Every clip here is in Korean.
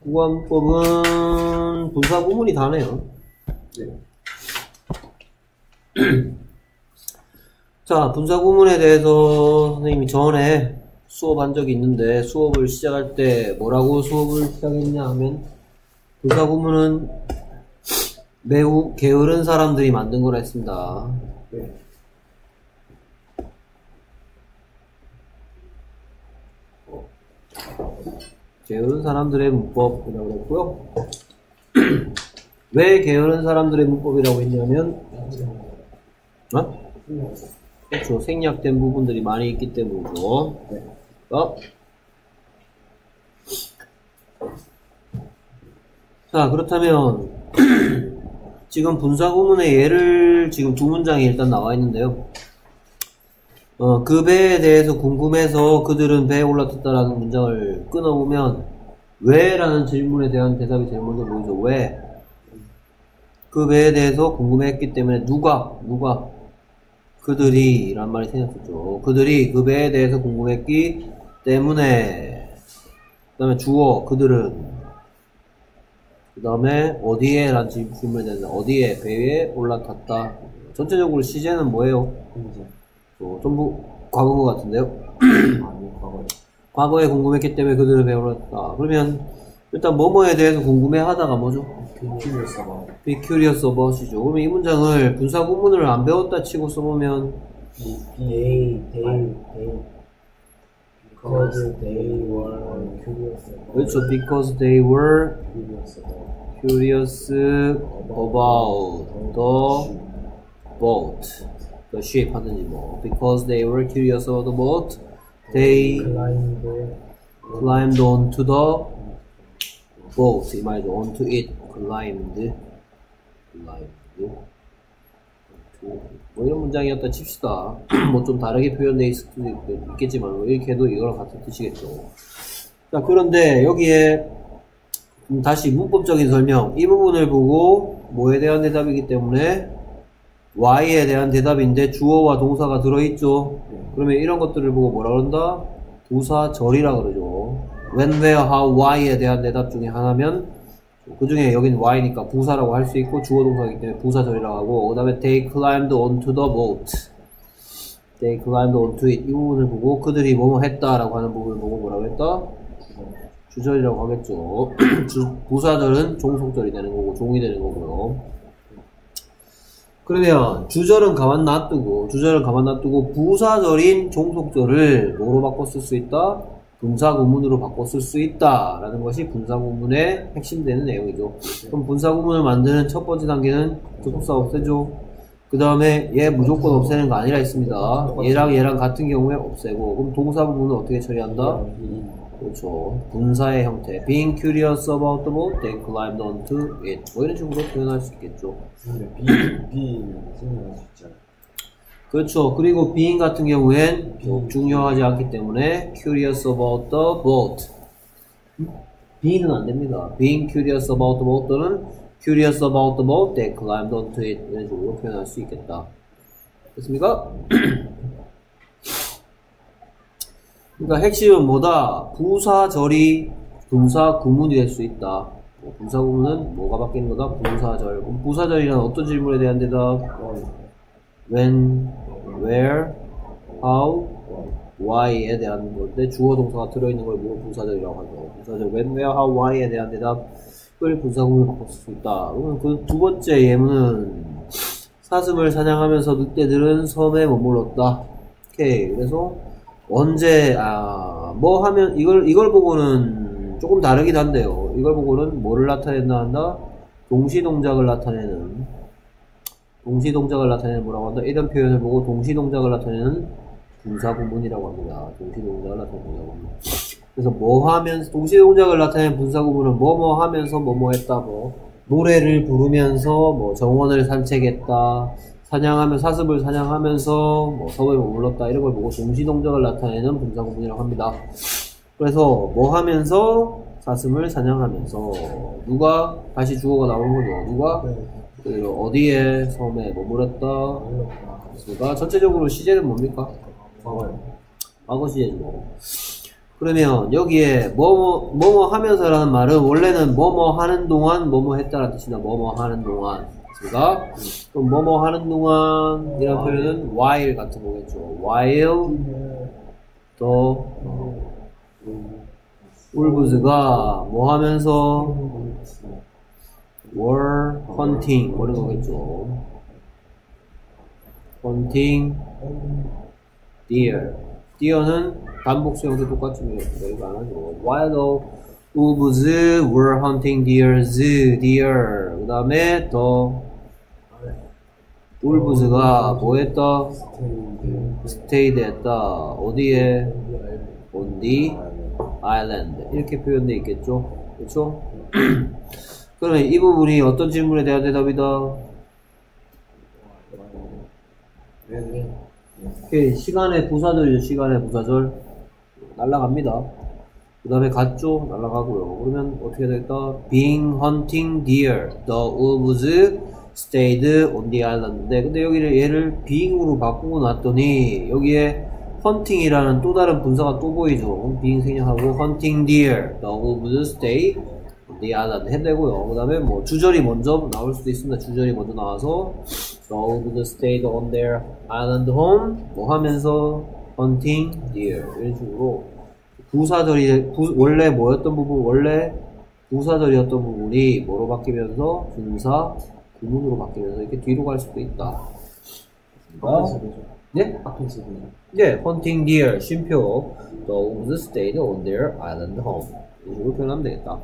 구간법은 분사 구문이 다네요. 네. 자, 분사 구문에 대해서 선생님이 전에 수업한 적이 있는데, 수업을 시작할 때 뭐라고 수업을 시작했냐 하면, 분사 구문은 매우 게으른 사람들이 만든 거라 했습니다. 네. 게으른 사람들의 문법이라고 했고요. 왜 게으른 사람들의 문법이라고 했냐면, 그렇죠. 생략된 부분들이 많이 있기 때문이죠. 자, 그렇다면 지금 분사 구문의 예를 지금 두 문장이 일단 나와 있는데요. 그 배에 대해서 궁금해서 그들은 배에 올라탔다라는 문장을 끊어보면 왜? 라는 질문에 대한 대답이 제일 먼저 보이죠. 왜? 그 배에 대해서 궁금해했기 때문에 누가? 그들이 라는 말이 생겼었죠. 그들이 그 배에 대해서 궁금했기 때문에. 그 다음에 주어 그들은. 그 다음에 어디에? 라는 질문에 대해서 어디에? 배에 올라탔다. 전체적으로 시제는 뭐예요? 전부 과거인 것 같은데요? 과거에 궁금했기 때문에 그들을 배에 올라탔다. 그러면 일단 뭐뭐에 대해서 궁금해하다가 뭐죠? Be curious about이죠. 그러면 이 문장을 분사 구문을 안 배웠다 치고 써보면 Because they were curious. 그렇죠. Because they were curious about the boat, the ship 하든지 뭐. Because they were curious about the boat, they climbed onto the boat. 이 말이죠. onto it, climbed. 뭐 이런 문장이었다 칩시다. 뭐 좀 다르게 표현되어 있을 수도 있겠지만 뭐 이렇게 해도 이거랑 같은 뜻이겠죠. 자, 그런데 여기에 다시 문법적인 설명, 이 부분을 보고 뭐에 대한 대답이기 때문에 Y에 대한 대답인데 주어와 동사가 들어있죠. 그러면 이런 것들을 보고 뭐라 그런다? 부사절이라 그러죠. When, where, how, why에 대한 대답 중에 하나면 그 중에 여긴 Y니까 부사라고 할 수 있고 주어 동사이기 때문에 부사절이라고 하고, 그 다음에 they climbed onto the boat, they climbed onto it 이 부분을 보고 그들이 뭐뭐 했다라고 하는 부분을 보고 뭐라고 했다? 주절이라고 하겠죠. 부사절은 종속절이 되는 거고 종이 되는 거고요. 그러면 주절은 가만 놔두고 부사절인 종속절을 뭐로 바꿔 쓸 수 있다? 분사구문으로 바꿔 쓸 수 있다 라는 것이 분사구문의 핵심되는 내용이죠. 그럼 분사구문을 만드는 첫 번째 단계는 접속사 없애죠. 그 다음에 얘 무조건 없애는 거 아니라 있습니다. 얘랑 같은 경우에 없애고, 그럼 동사 부분은 어떻게 처리한다? 그렇죠. 분사의 형태. Being curious about the boat, they climbed onto it. 뭐 이런 식으로 표현할 수 있겠죠. being 생각할 수 있잖아요. 그렇죠. 그리고 being 같은 경우엔 중요하지 않기 때문에 curious about the boat. being은 안 됩니다. Being curious about the boat 또는 curious about the boat, they climbed onto it. 이런 식으로 표현할 수 있겠다. 됐습니까? 그러니까 핵심은 뭐다? 부사절이 분사 구문이 될 수 있다. 분사 구문은 뭐가 바뀌는 거다? 부사절. 그럼 부사절이란 어떤 질문에 대한 대답? When, where, how, why에 대한 건데 주어 동사가 들어있는 걸 보고 부사절이라고 하죠. 부사절 when, where, how, why에 대한 대답을 분사 구문으로 바꿀 수 있다. 그러면 그 두 번째 예문은 사슴을 사냥하면서 늑대들은 섬에 머물렀다. 오케이. 그래서 언제 뭐 하면 이걸 보고는 조금 다르긴 한데요. 이걸 보고는 뭐를 나타낸다 한다? 동시동작을 나타내는 뭐라고 한다? 이런 표현을 보고 동시동작을 나타내는 분사구문이라고 합니다. 동시동작을 나타내는 합니다. 그래서 뭐 하면서 동시동작을 나타내는 분사구문은 뭐뭐 하면서 뭐뭐 했다. 뭐 노래를 부르면서 뭐 정원을 산책했다. 사슴을 사냥하면서 뭐 섬에 머물렀다. 이런 걸 보고 동시동작을 나타내는 분사구문이라고 합니다. 그래서 뭐 하면서 사슴을 사냥하면서 누가 다시 주어가 나오는 거죠. 누가 어디에 섬에 머물렀다. 그러니까 전체적으로 시제는 뭡니까? 과거 시제죠. 그러면 여기에 뭐뭐 하면서라는 말은 원래는 뭐뭐 하는 동안 뭐뭐 했다라는 뜻이나 뭐뭐 하는 동안. 그러니까 그럼 뭐뭐 하는 동안 이런 표현은 while 같은 거겠죠. while the wolves가 뭐 하면서 were hunting 뭐 이런 거겠죠. hunting deer. deer는 반복수 형태 똑같이 이거 안 하죠. while the wolves were hunting deer. 그 다음에 the wolves가 뭐 했다? stayed 했다. 어디에? on the island. 이렇게 표현되어 있겠죠. 그렇죠? 그러면 이 부분이 어떤 질문에 대한 대답이다? 오케이. 시간의 부사절이죠. 시간의 부사절. 날라갑니다. 그 다음에 갔죠? 날라가고요. 그러면 어떻게 되겠다? being hunting deer. The wolves stayed on the island인데, 근데 여기를 얘를 being으로 바꾸고 놨더니 여기에 hunting이라는 또 다른 분사가 또 보이죠. being 생략하고 hunting deer. The wolves stay on the island 해도 되고요. 그 다음에 뭐 주절이 먼저 나올 수도 있습니다. 주절이 먼저 나와서 The wolves stayed on their island home 뭐 하면서 hunting deer 이런 식으로 부사절이 원래 뭐였던 부분, 원래 부사절이었던 부분이 뭐로 바뀌면서 분사 구문으로 바뀌면서 이렇게 뒤로 갈 수도 있다. 네? 앞에서 네, hunting deer 쉼표 The wolves stayed on their island home 이 식으로 표현하면 되겠다.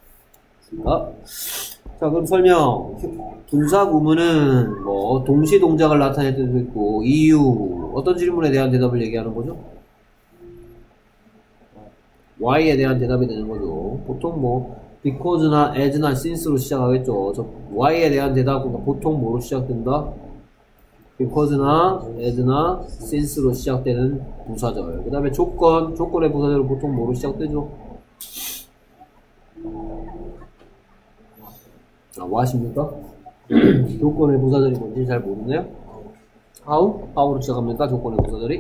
자, 그럼 설명. 분사 구문은 뭐 동시 동작을 나타낼 때도 있고 이유 어떤 질문에 대한 대답을 얘기하는 거죠? why에 대한 대답이 되는 거죠. 보통 뭐 because나 as나 since로 시작하겠죠. why에 대한 대답은 보통 뭐로 시작된다? because나 as나 since로 시작되는 부사절. 그 다음에 조건의 부사절은 보통 뭐로 시작되죠? 뭐 하십니까? 조건의 부사절이 뭔지 잘 모르네요? how로 시작합니까? 조건의 부사절이?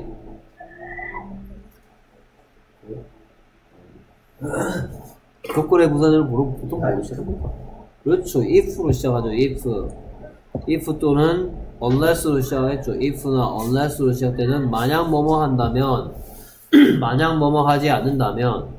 조건의 부사절을 보통 뭐로 시작합니까? 그렇죠. if로 시작하죠. if 또는 unless로 시작했죠. if나 unless로 시작되는 만약 뭐뭐 한다면 만약 뭐뭐 하지 않는다면.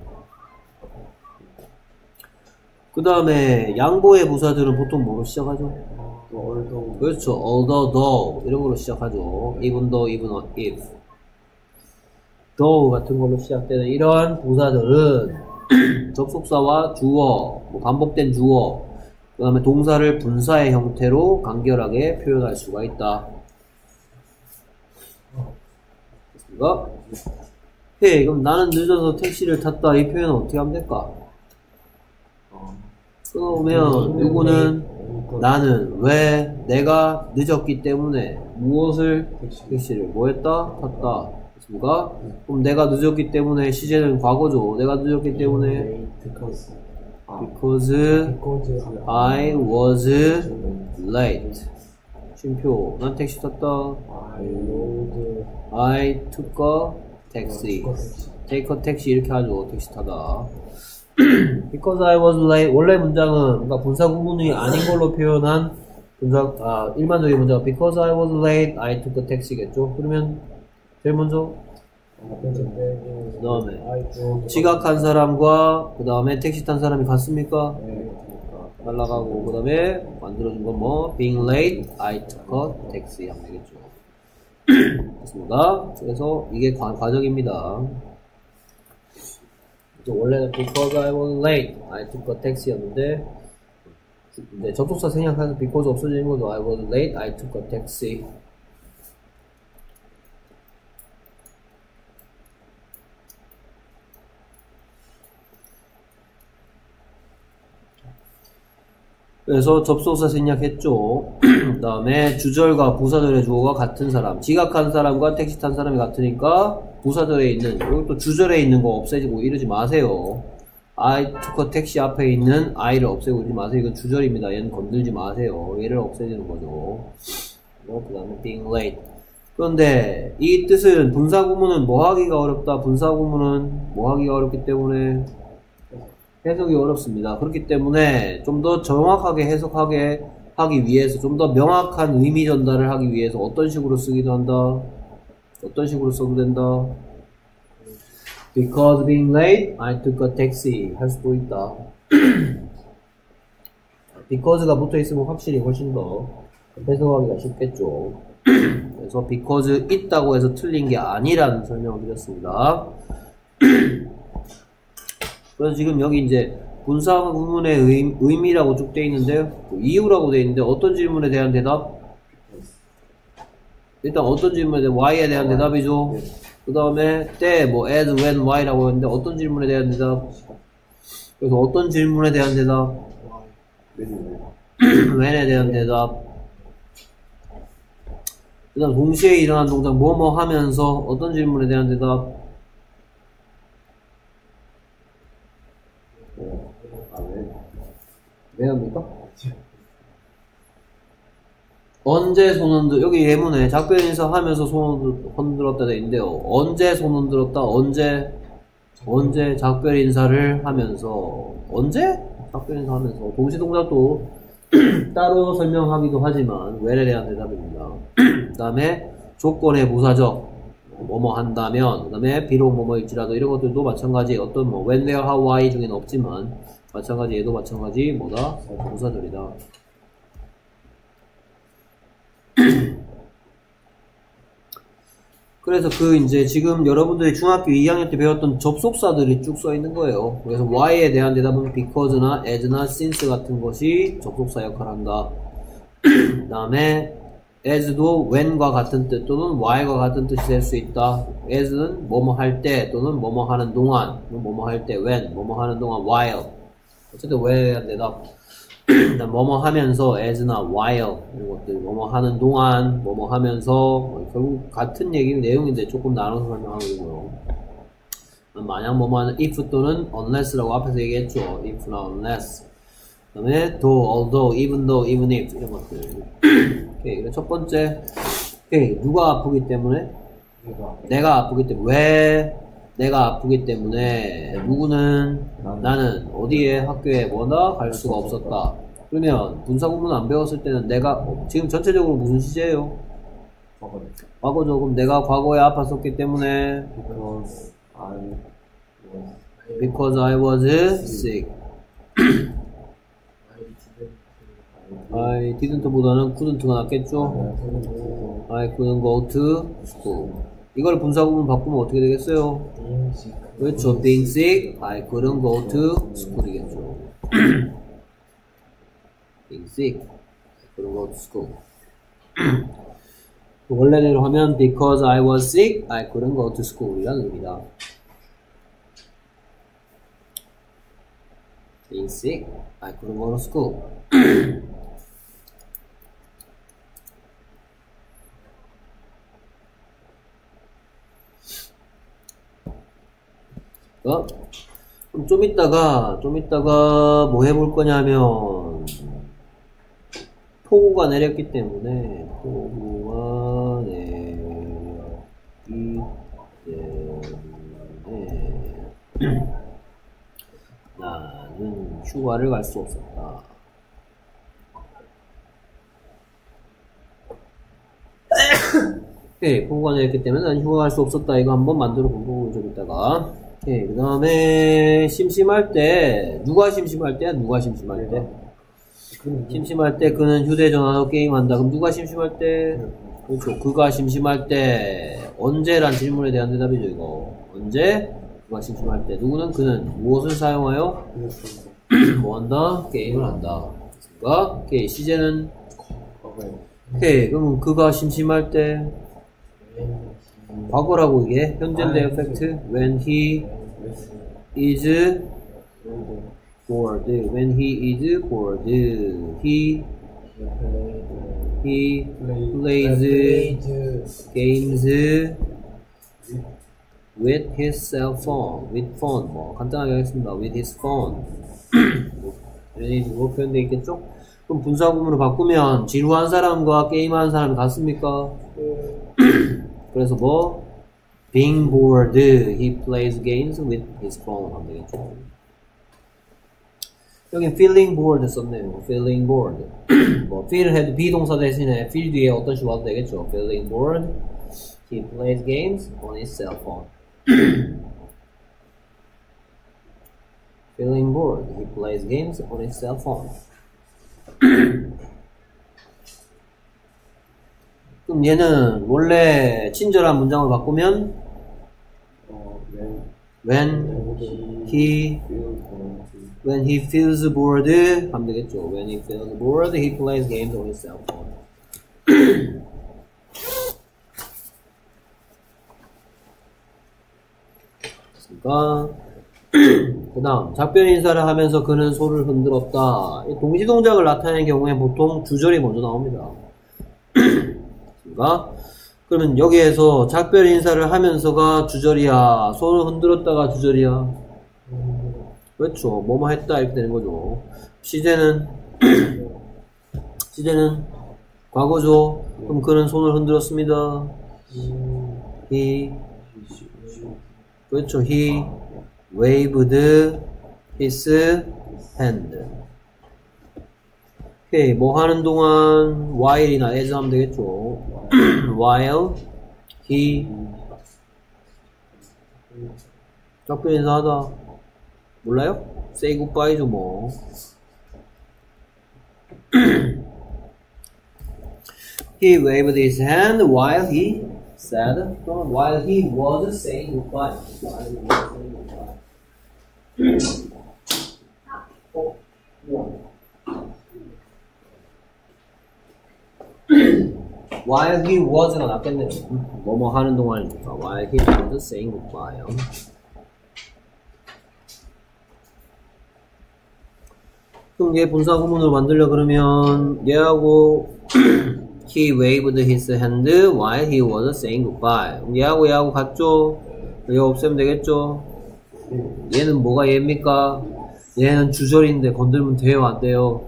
그 다음에 양보의 부사들은 보통 뭐로 시작하죠? 그렇죠. although, though 이런 걸로 시작하죠. even though, even if though 같은 걸로 시작되는 이러한 부사들은 접속사와 주어, 뭐 반복된 주어, 그 다음에 동사를 분사의 형태로 간결하게 표현할 수가 있다. 됐습니까? 오케이, 그럼 나는 늦어서 택시를 탔다. 이 표현은 어떻게 하면 될까? 그러면 이거는 나는 왜 내가 늦었기 때문에 무엇을 택시를 뭐 했다? 탔다. 됐습니까? 그럼 내가 늦었기 때문에 시제는 과거죠. 내가 늦었기 때문에 because I was late. 쉼표 난 택시 탔다. I took a taxi. take a taxi 이렇게 하죠. 택시 타다. because I was late. 원래 문장은 뭔가 분사 구문이 아닌 걸로 표현한 일반적인 문장은 because I was late, I took a taxi겠죠. 그러면 제일 먼저 그 다음에 지각한 사람과 그 다음에 택시 탄 사람이 같습니까? 날라가고 그 다음에 만들어준 건 뭐 being late, I took a taxi 하면 되겠죠. 됐습니다. 그래서 이게 과정입니다. 원래는 because I was late, I took a taxi였는데 이제 접속사 생략해서 because 없어지는 거죠. I was late, I took a taxi. 그래서 접속사 생략했죠. 그 다음에 주절과 부사절의 주어가 같은 사람, 지각한 사람과 택시 탄 사람이 같으니까 부사절에 있는, 이것도 주절에 있는 거 없애지고 이러지 마세요. I took a taxi 앞에 있는 I를 없애고 이러지 마세요. 이건 주절입니다. 얘는 건들지 마세요. 얘를 없애지는 거죠. 그 다음에 being late. 그런데 이 뜻은 분사구문은 뭐 하기가 어렵다. 분사구문은 뭐 하기가 어렵기 때문에 해석이 어렵습니다. 그렇기 때문에 좀 더 정확하게 해석하게 하기 위해서 좀 더 명확한 의미 전달을 하기 위해서 어떤 식으로 쓰기도 한다. 어떤 식으로 써도 된다. Because being late, I took a taxi 할 수도 있다. Because가 붙어있으면 확실히 훨씬 더 해석하기가 쉽겠죠. 그래서 because 있다고 해서 틀린 게 아니라는 설명을 드렸습니다. 그래서 지금 여기 이제 분사구문의 의미라고 쭉 되어 있는데요. 이유라고 되어 있는데 어떤 질문에 대한 대답? 일단 어떤 질문에 대한 why에 대한 대답이죠. 그 다음에 때, 뭐 as, when, why라고 했는데 어떤 질문에 대한 대답? 그래서 어떤 질문에 대한 대답? when에 대한 대답. 그 다음 동시에 일어난 동작 뭐뭐 하면서 어떤 질문에 대한 대답? 왜 합니까? 언제 손 흔들, 여기 예문에 작별 인사 하면서 손 흔들었다 돼 있는데요. 언제 손 흔들었다? 언제 작별 인사를 하면서? 언제? 작별 인사 하면서. 동시 동작도 따로 설명하기도 하지만, when에 대한 대답입니다. 그 다음에 조건의 부사적. 뭐뭐 한다면, 그 다음에 비록 뭐뭐일지라도 이런 것들도 마찬가지 어떤 뭐 when, where, how, why 중에는 없지만 마찬가지 얘도 마찬가지 뭐다? 부사들이다. 그래서 그 이제 지금 여러분들이 중학교 2학년 때 배웠던 접속사들이 쭉 써 있는 거예요. 그래서 why에 대한 대답은 because나 as나 since 같은 것이 접속사 역할을 한다. 그 다음에 as도 when과 같은 뜻 또는 why과 같은 뜻이 될 수 있다. as는 뭐뭐 할 때 또는 뭐뭐 하는 동안, 뭐뭐 할 때 when, 뭐뭐 하는 동안 while. 어쨌든 where에 대한 대답. 일단 뭐뭐 하면서 as나 while 이런 것들 뭐뭐 하는 동안 뭐뭐 하면서 결국 같은 얘기 내용인데 조금 나눠서 설명하고 있고요. 만약 뭐뭐 하는 if 또는 unless라고 앞에서 얘기했죠. if나 unless. 그 다음에 though, although, even though, even if 이런 것들. 오케이. 첫 번째, 오케이. 누가 아프기 때문에? 내가 아프기 때문에. 왜 내가 아프기 때문에 누구는 나는 어디에 학교에 뭐나 갈 수가 없었다. 그러면 분사구문 안 배웠을 때는 내가 지금 전체적으로 무슨 시제예요? 과거죠. 그럼 내가 과거에 아팠었기 때문에 because I was sick. I didn't 보다는 couldn't가 낫겠죠? I couldn't go to school. 이걸 분사구문 바꾸면 어떻게 되겠어요? 그렇죠. Being sick, I couldn't go to school이겠죠. Being sick, I couldn't go to school. 원래대로 하면 because I was sick, I couldn't go to school 이라는 의미다. Being sick, I couldn't go to school. 그럼 좀 이따가 뭐 해볼 거냐면 폭우가 내렸기 때문에 폭우가 내렸기 때문에 나는 휴가를 갈 수 없었다. 네, 폭우가 내렸기 때문에 나는 휴가 갈 수 없었다. 이거 한번 만들어 보고 좀 이따가. 네, 그 다음에 심심할 때 누가 심심할 때야? 누가 심심할 때? 심심할 때 그는 휴대전화로 게임한다. 그럼 누가 심심할 때? 그렇죠. 그가 심심할 때 언제란 질문에 대한 대답이죠. 이거 언제? 그가 심심할 때 누구는 그는 무엇을 사용하여? 뭐 한다? 게임을 한다. 그러니까 오케이. 시제는 오케이. 그럼 그가 심심할 때 과거라고 이게 현재인데요. 팩트. When he is bored. When he is bored, he plays games with his cell phone. With phone. 뭐 간단하게 하겠습니다. With his phone. 이거 표현되어 있겠죠? 그럼 분사구문으로 바꾸면 지루한 사람과 게임하는 사람이 같습니까? 그래서 뭐 being bored, he plays games with his phone 하면 되겠죠. 여기 feeling bored 썼네요. feeling bored. 뭐 feel 해도 비동사 대신에 feel 뒤에 어떤 식으로 와도 되겠죠. feeling bored, he plays games on his cell phone. feeling bored, he plays games on his cell phone. 그럼 얘는 원래 친절한 문장을 바꾸면 when he feels bored 하면 되겠죠. when he feels bored, he plays games on his cell phone. 그러니까 그 다음 작별 인사를 하면서 그는 손을 흔들었다. 동시동작을 나타내는 경우에 보통 주절이 먼저 나옵니다. 그러면 여기에서 작별 인사를 하면서가 주절이야, 손을 흔들었다가 주절이야. 그렇죠. 뭐뭐 했다 이렇게 되는 거죠. 시제는 과거죠. 그럼 그는 손을 흔들었습니다. 그렇죠. he waved his hand. 오케이, 뭐 하는 동안 while이나 as 하면 되겠죠. while he 작별 인사하다. 몰라요? say goodbye죠 뭐. he waved his hand while he said, while he was saying goodbye. while he was가 낫겠네요. 뭐뭐 하는 동안이니까 while he was saying goodbye. 그럼 얘 분사 구문으로 만들려 그러면 얘하고 he waved his hand while he was saying goodbye. 얘하고 같죠? 얘 없애면 되겠죠? 얘는 뭐가 얘입니까? 얘는 주절인데 건들면 돼요 안 돼요?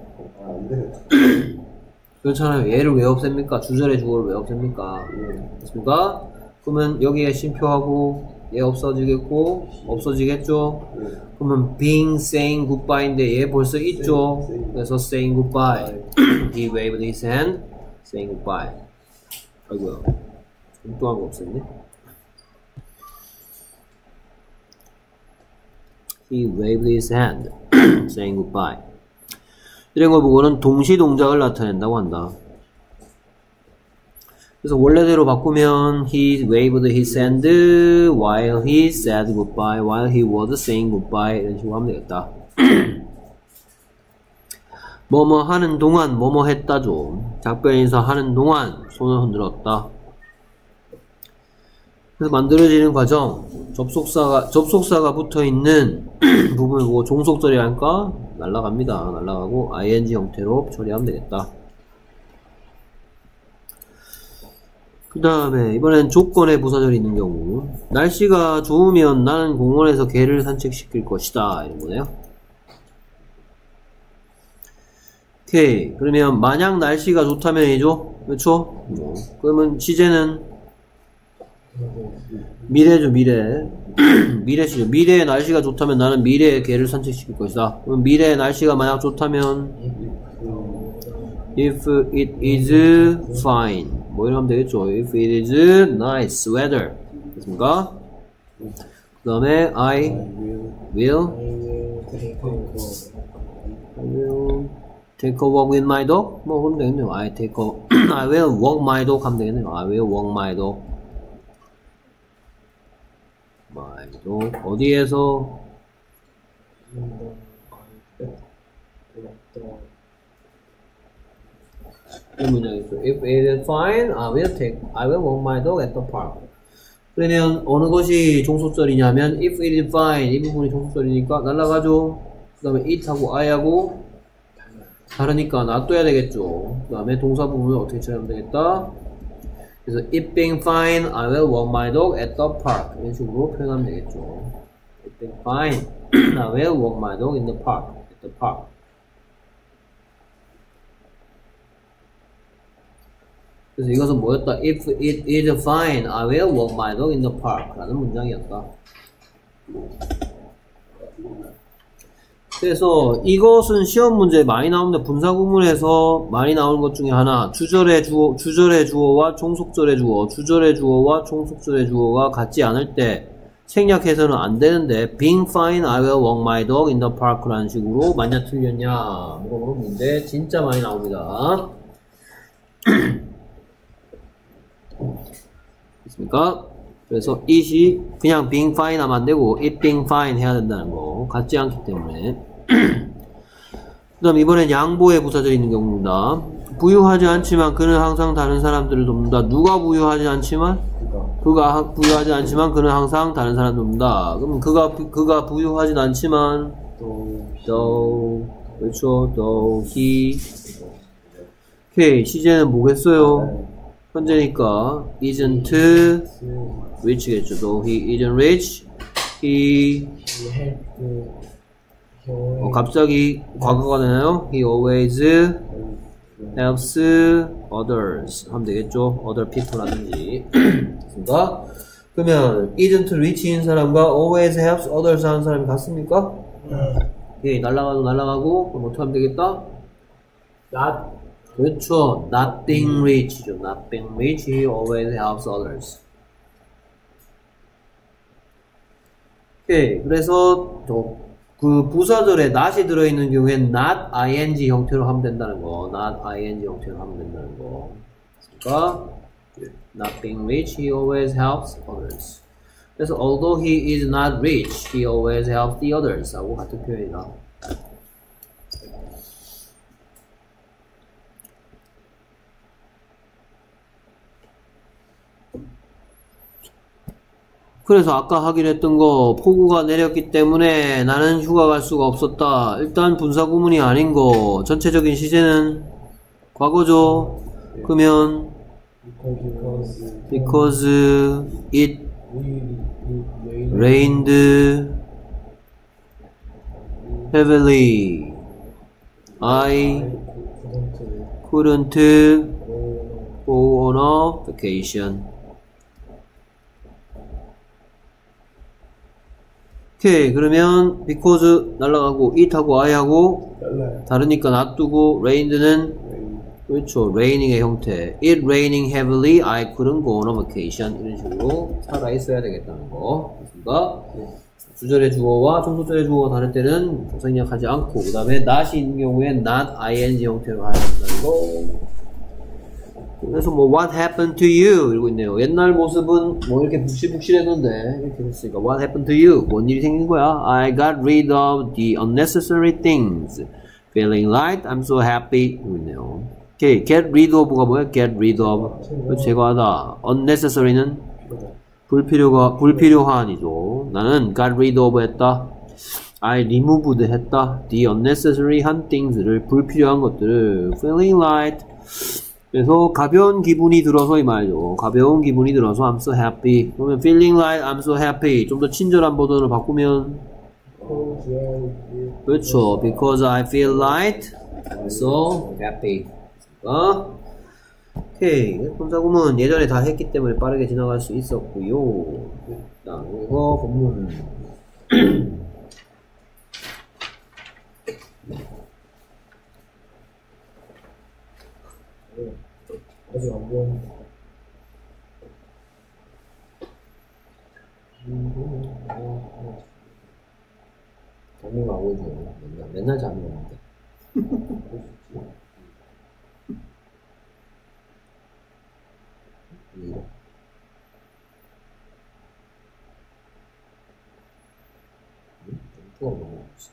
그렇잖아요. 얘를 왜 없앱니까? 주절의 주어를 왜 없앱니까? 됐습니까? 그러면 여기에 쉼표하고 얘 없어지겠고 없어지겠죠? 그러면 being saying goodbye인데 얘 벌써 있죠? 그래서 saying goodbye. he waved his hand saying goodbye. 아이고야 뚱뚱한 거 없었네. he waved his hand saying goodbye. 이런 걸 보고는 동시 동작을 나타낸다고 한다. 그래서 원래대로 바꾸면 he waved his hand while he said goodbye, while he was saying goodbye 이런 식으로 하면 되겠다. 뭐뭐 하는 동안 뭐뭐 했다죠. 작별 인사 하는 동안 손을 흔들었다. 그래서 만들어지는 과정, 접속사가 붙어 있는 부분을 보고 종속 처리할까? 날라갑니다. 날라가고 ing 형태로 처리하면 되겠다. 그 다음에 이번엔 조건의 부사절이 있는 경우, 날씨가 좋으면 나는 공원에서 개를 산책시킬 것이다 이런 거네요. 오케이. 그러면 만약 날씨가 좋다면이죠. 그렇죠? 그러면 시제는 미래죠. 미래시죠. 미래에 날씨가 좋다면 나는 미래에 개를 산책시킬 것이다. 그럼 미래에 날씨가 만약 좋다면 if it is fine 뭐 이러면 되겠죠. if it is nice weather 됐습니까? 그 다음에 I will take a walk with my dog 뭐 그러면 되겠네요. I will walk my dog 하면 되겠네요. I will walk my dog 어디에서 이 문장이 있어요. If it is fine, I will walk my dog at the park. 그러면 어느 것이 종속절이냐면 if it is fine 이 부분이 종속절이니까 날라가죠. 그 다음에 it하고 I하고 다르니까 놔둬야 되겠죠. 그 다음에 동사 부분을 어떻게 처리하면 되겠다. 그래서 it being fine, I will walk my dog at the park 이런 식으로 표현하면 되겠죠. It being fine, I will walk my dog in the park. At the park. 그래서 이것은 뭐였다? If it is fine, I will walk my dog in the park. 라는 문장이었다. 그래서 이것은 시험 문제에 많이 나오는데 분사구문에서 많이 나오는 것 중에 하나. 주절의 주어와 종속절의 주어, 주절의 주어와 종속절의 주어가 같지 않을 때 생략해서는 안 되는데 being fine, I will walk my dog in the park 라는 식으로 맞냐 틀렸냐 물어보는 문제 진짜 많이 나옵니다. 됐습니까? 그래서 it이 그냥 being fine 하면 안 되고 it being fine 해야 된다는 거 같지 않기 때문에. 그 다음 이번엔 양보의 부사절이 있는 경우입니다. 부유하지 않지만 그는 항상 다른 사람들을 돕는다. 누가 부유하지 않지만? 그가 부유하지 않지만 그는 항상 다른 사람을 돕는다. 그럼 그가 부유하진 않지만 그렇죠. he 오케이. 시제는 뭐겠어요? 현재니까 isn't rich겠죠. though he isn't rich, he 갑자기 과거가 되나요? He always helps others 하면 되겠죠. other people 하든지. 됐습니까? 그러면 isn't rich인 사람과 always helps others 하는 사람이 같습니까? 예, 날아가고 그럼 어떻게 하면 되겠다? not 그렇죠. not being rich죠. not being rich, he always helps others. 오케이. 그래서 그 부사절에 not이 들어있는 경우엔 not ing 형태로 하면 된다는 거. not ing 형태로 하면 된다는 거. 그러니까 not being rich, he always helps others. 그래서 although he is not rich, he always helps the others 하고 같은 표현이다. 그래서 아까 하기로 했던 거 폭우가 내렸기 때문에 나는 휴가 갈 수가 없었다. 일단 분사구문이 아닌 거 전체적인 시제는 과거죠. 그러면 because it rained heavily I couldn't go on a vacation. 오케이. 그러면 because 날라가고 it하고 I하고 다르니까 놔두고 rained는 그렇죠. raining의 형태. It raining heavily, I couldn't go on a vacation. 이런 식으로 살아있어야 되겠다는 거. 그렇습니까? 주절의 주어와 종속절의 주어가 다를 때는 생략하지 않고 그 다음에 not이 있는 경우엔 not ing 형태로 해야 된다는 거. 그래서 뭐 what happened to you 이러고 있네요. 옛날 모습은 뭐 이렇게 북실북실했는데 이렇게 됐으니까 what happened to you 뭔 일이 생긴 거야? I got rid of the unnecessary things feeling light I'm so happy 이러고 있네요. 오케이. get rid of가 뭐야? get rid of 제거하다. unnecessary는 불필요한이죠. 나는 got rid of 했다. I removed 했다. the unnecessary 한 things를 불필요한 것들을 feeling light 그래서 가벼운 기분이 들어서 이 말이죠. 가벼운 기분이 들어서 I'm so happy. 그러면 feeling like I'm so happy. 좀 더 친절한 버전을 바꾸면 그렇죠. Because I feel light, I'm so happy. 오케이. 분사구문 예전에 다 했기 때문에 빠르게 지나갈 수 있었고요. 자, 그리고 본문. 아직 안 보였는데. 잠이가 안 오죠. 맨날 잠이 오는데. 좀 먹어봅시다.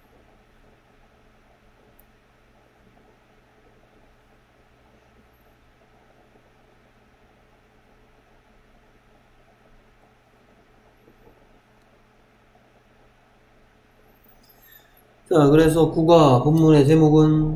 자, 그래서 국어 본문의 제목은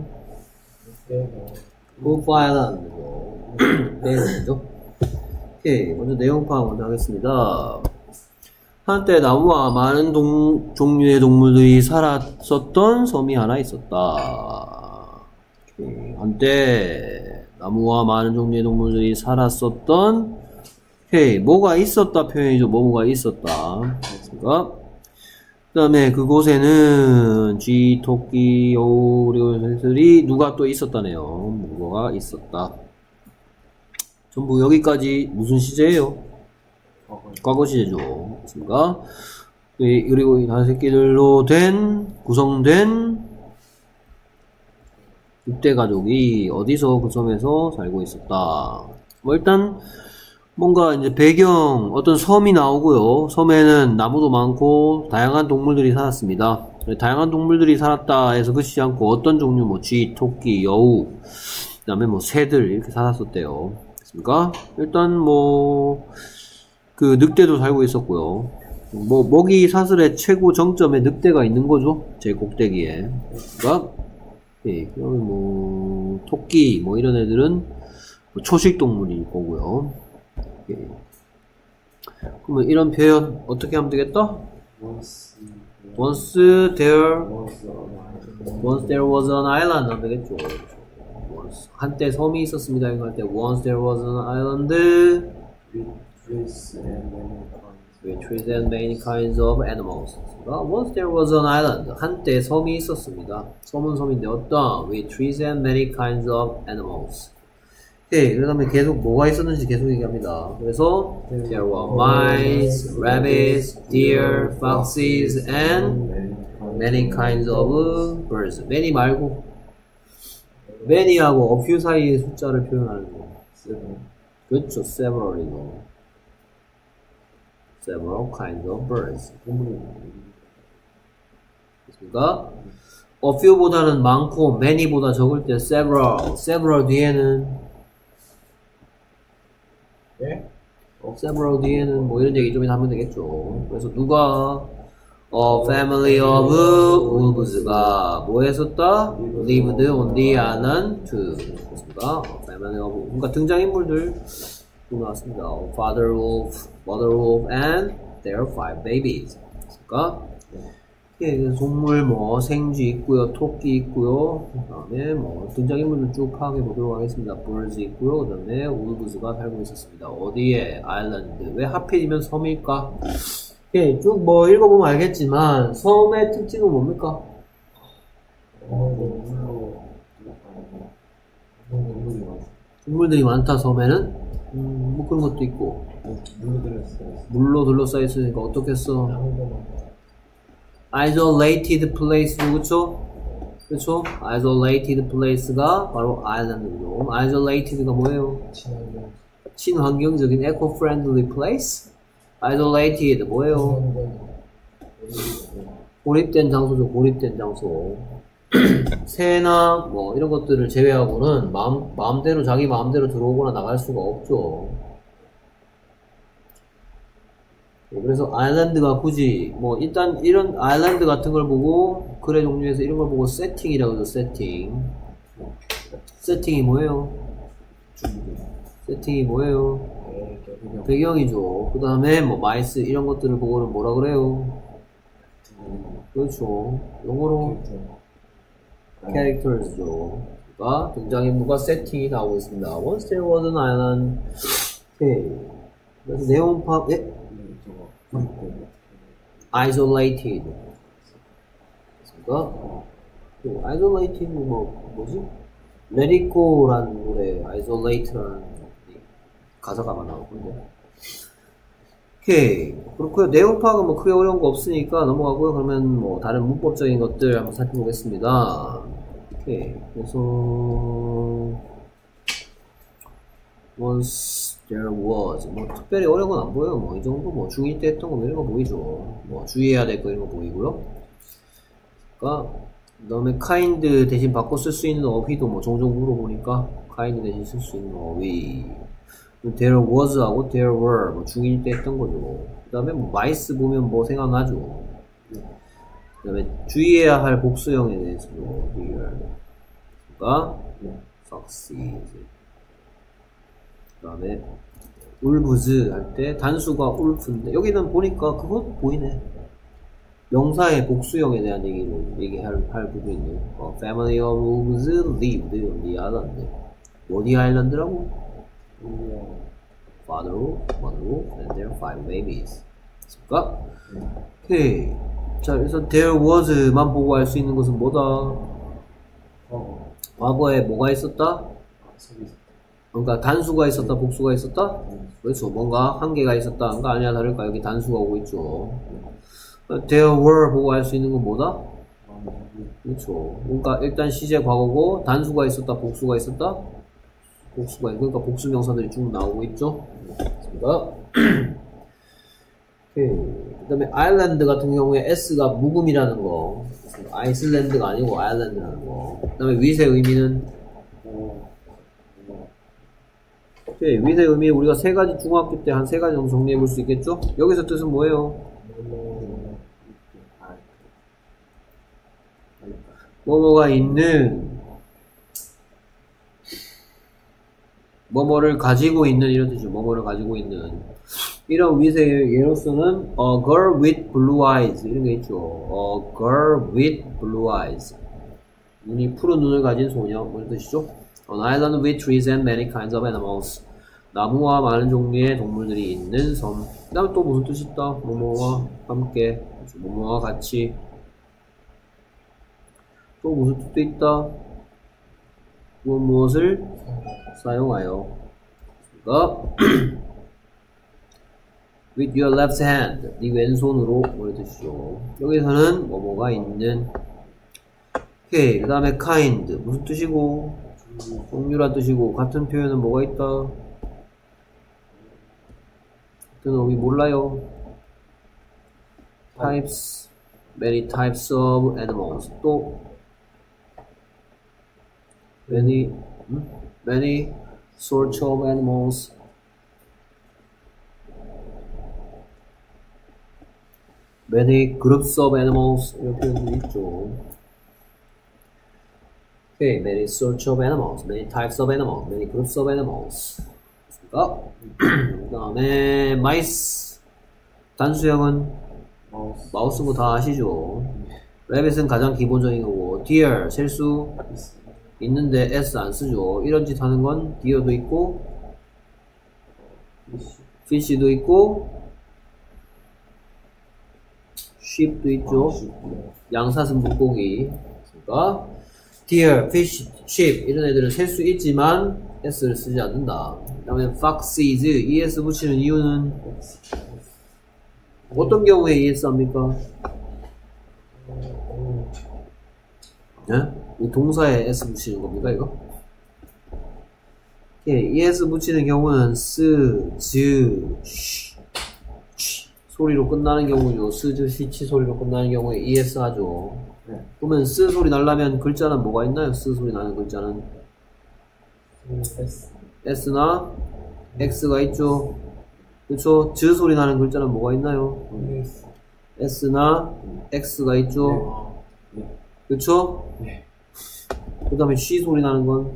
프로파일이라는 거죠. 내용이죠. 오케이, 먼저 내용 파악 먼저 하겠습니다. 한때 나무와 많은 종류의 동물들이 살았었던 섬이 하나 있었다. 오케이, 한때 나무와 많은 종류의 동물들이 살았었던, 오케이, 뭐가 있었다 표현이죠. 뭐가 있었다. 그러니까 그 다음에 그곳에는 쥐, 토끼, 여우, 그리고 새들이 누가 또 있었다네요. 뭐가 있었다. 전부 여기까지 무슨 시제예요? 과거 시제죠. 그렇습니까? 그리고 이 다섯 새끼들로 구성된 6대 가족이 어디서 그 섬에서 살고 있었다. 뭐 일단 뭔가 이제 배경 어떤 섬이 나오고요. 섬에는 나무도 많고 다양한 동물들이 살았습니다. 다양한 동물들이 살았다 해서 그치지 않고 어떤 종류 뭐 쥐, 토끼, 여우, 그 다음에 뭐 새들 이렇게 살았었대요. 그렇습니까? 일단 뭐 그 늑대도 살고 있었고요. 뭐 먹이 사슬의 최고 정점에 늑대가 있는 거죠. 제일 꼭대기에. 그러니까 예, 그러면 뭐 토끼 뭐 이런 애들은 뭐 초식 동물일 거고요. 예. 그러면 이런 표현 어떻게 하면 되겠다? Once there was an island 하면 되겠죠. 한때 섬이 있었습니다. 이거 할 때 once there was an island with trees and many kinds of animals. Once there was an island. 한때 섬이 있었습니다. 섬은 섬인데 어떤? With trees and many kinds of animals. 오케이. 그 다음에 계속 뭐가 있었는지 계속 얘기합니다. 그래서 there were mice, rabbits, deer, foxes, and many kinds of birds. many 말고 many하고 a few 사이의 숫자를 표현하는 거. 그렇죠. several이고. several kinds of birds. 그러니까 a few보다는 많고 many보다 적을 때 several 뒤에는 several 뒤에는 뭐 이런 얘기 좀 하면 되겠죠. 그래서 누가 a family of wolves가 뭐 했었다? lived on the island too. 그렇습니까? a family of 그러니까 등장인물들 나왔습니다. Father wolf, mother wolf, and their 5 babies. 그러니까 예, 동물 뭐 생쥐 있고요, 토끼 있고요. 그다음에 뭐 등장인물들 쭉 파악해 보도록 하겠습니다. birds 있고요. 그다음에 wolves가 살고 있었습니다. 어디에? 아일랜드. 왜 하필이면 섬일까? 예, 쭉 뭐 읽어보면 알겠지만 섬의 특징은 뭡니까? 동물들이 많다 섬에는. 뭐 그런 것도 있고 물로 둘러싸여 있으니까 어떻겠어? isolated place도 그쵸? 그쵸? isolated place가 바로 island이죠. isolated가 뭐예요? 친환경적인 eco-friendly place? isolated 뭐예요? 고립된 장소죠. 고립된 장소. 새나 뭐 이런 것들을 제외하고는 마음대로 자기 마음대로 들어오거나 나갈 수가 없죠. 그래서 아일랜드가 굳이 뭐 일단 이런 아일랜드 같은 걸 보고 글의 종류에서 이런 걸 보고 세팅이라고 하죠. 세팅이 뭐예요? 세팅이 뭐예요? 배경이죠. 그 다음에 뭐 마이스 이런 것들을 보고는 뭐라 그래요? 그렇죠. 영어로 characters죠. 그러니까 등장인물과 세팅이 나오고 있습니다. Once there was an island. 오케이. 그래서 내용 파악, 예? isolated. 그러니까 isolated 뭐지? Let it go라는 노래 isolate라는 가사가 많이 나오는데. 오케이. 그렇고요. 내용 파악은 뭐 크게 어려운 거 없으니까 넘어가고요. 그러면 뭐 다른 문법적인 것들 한번 살펴보겠습니다. 오케이. 그래서 once there was 뭐 특별히 어려운 건 안 보여요. 뭐 이 정도 뭐 중1 때 했던 거 이런 거 보이죠. 뭐 주의해야 될 거 이런 거 보이고요. 그러니까 그다음에 kind 대신 바꿔 쓸 수 있는 어휘도 뭐 종종 물어보니까 kind 대신 쓸 수 있는 어휘. there was 하고 there were 뭐 중1 때 했던 거죠. 그 다음에 뭐 mice 보면 뭐 생각나죠. 그 다음에 주의해야 할 복수형에 대해서 그러니까 foxes. 그 다음에 wolves 할 때 단수가 wolf인데 여기는 보니까 그거 보이네. 명사의 복수형에 대한 얘기를 얘기할 부분이 있네요. Family of wolves lived on the island. 어디 아일랜드라고? father, mother, and their 5 babies. 됐습니까? 오케이. 자, 그래서 there was만 보고 알 수 있는 것은 뭐다? 과거에 뭐가 있었다? 그러니까 단수가 있었다, 복수가 있었다? 그렇죠. 뭔가 한 개가 있었다. 그러니까 아니야 다를까? 여기 단수가 오고 있죠. there were 보고 알 수 있는 건 뭐다? 그렇죠. 그러니까 일단 시제 과거고 단수가 있었다, 복수가 있었다? 복수가 있고, 그러니까 복수 명사들이 쭉 나오고 있죠. 그러니까 그 다음에 아일랜드 같은 경우에 S가 묵음이라는 거, 아이슬랜드가 아니고 아일랜드라는 거. 그 다음에 윗의 의미는 윗의 의미 우리가 세 가지 중학교 때 한 세 가지 정도 정리해 볼 수 있겠죠? 여기서 뜻은 뭐예요? 뭐뭐가 있는, 뭐뭐를 가지고 있는 이런 뜻이죠. 뭐뭐를 가지고 있는. 이런 윗의 예로서는 a girl with blue eyes 이런 게 있죠. a girl with blue eyes. 눈이 푸른 눈을 가진 소녀 뭐 이런 뜻이죠. An island with trees and many kinds of animals. 나무와 많은 종류의 동물들이 있는 섬. 그 다음에 또 무슨 뜻이 있다? 뭐뭐와 함께, 뭐뭐와 같이. 또 무슨 뜻도 있다? 무엇을 사용하여. 그러니까 with your left hand, 네 왼손으로 뭐 이런 뜻이죠. 여기서는 뭐뭐가 있는. 오케이. 그 다음에 kind 무슨 뜻이고? 종류란 뜻이고. 같은 표현은 뭐가 있다? 저는 여기 몰라요. types, many types of animals. 또 many sorts of animals. many groups of animals 이런 표현들이 있죠. Okay, many sorts of animals, many types of animals, many groups of animals. 그 다음에 mice 단수형은 마우스인 거 다 아시죠? rabbit은 가장 기본적인 거고 deer 셀 수 있는데 s 안 쓰죠. 이런 짓 하는 건 deer도 있고 fish도 있고 sheep도 있죠. 양사슴 물고기. 그러니까 deer, fish, sheep 이런 애들은 셀 수 있지만 s를 쓰지 않는다. 그 다음에 foxes, es 붙이는 이유는 어떤 경우에 es 합니까? 네? 이 동사에 s 붙이는 겁니까 이거? 예, es 붙이는 경우는 s, z, sh, 소리로 끝나는 경우죠. 스, 즈, 시, 치 소리로 끝나는 경우에 es 하죠. 네. 그러면 스 소리 나려면 글자는 뭐가 있나요? 스 소리 나는 글자는 S나 X가 있죠. 그쵸? 즈 소리 나는 글자는 뭐가 있나요? S나 X가 있죠. 그쵸? 그 다음에 C 소리 나는 건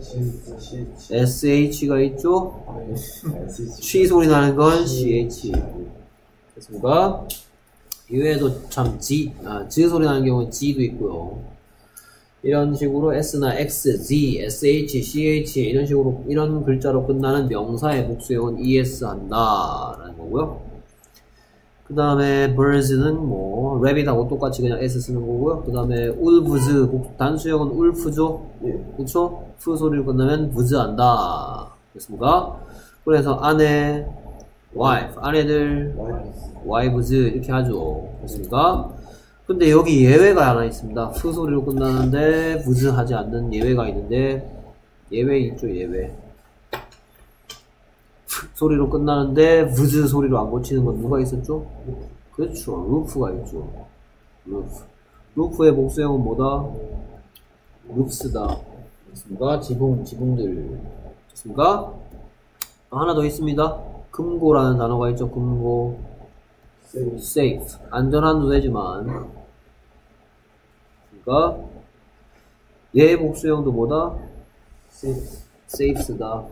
SH가 있죠. C 소리 나는 건 CH. 됐습니까? 이외에도 참 지 소리 나는 경우는 G도 있고요. 이런 식으로 S나 X, Z, SH, CH 이런 식으로 이런 글자로 끝나는 명사의 복수형은 ES 한다 라는 거고요. 그 다음에 birds는 뭐 rabbit하고 똑같이 그냥 S 쓰는 거고요. 그 다음에 wolves 단수형은 wolf죠. 그쵸? F 소리로 끝나면 woods 한다. 됐습니까? 그래서 아내, wife, 아내들, wives 이렇게 하죠. 됐습니까? 근데 여기 예외가 하나 있습니다. F 소리로 끝나는데 woods 하지 않는 예외가 있는데 예외 있죠. 예외. F 소리로 끝나는데 woods 소리로 안 고치는 건 누가 있었죠? 그렇죠. roof가 있죠. roof. roof의 복수형은 뭐다? roofs다. 됐습니까? 지붕들. 됐습니까? 하나 더 있습니다. 금고라는 단어가 있죠. 금고. safe. 안전한도 되지만. 그러니까 얘의 복수형도 뭐다? safe다.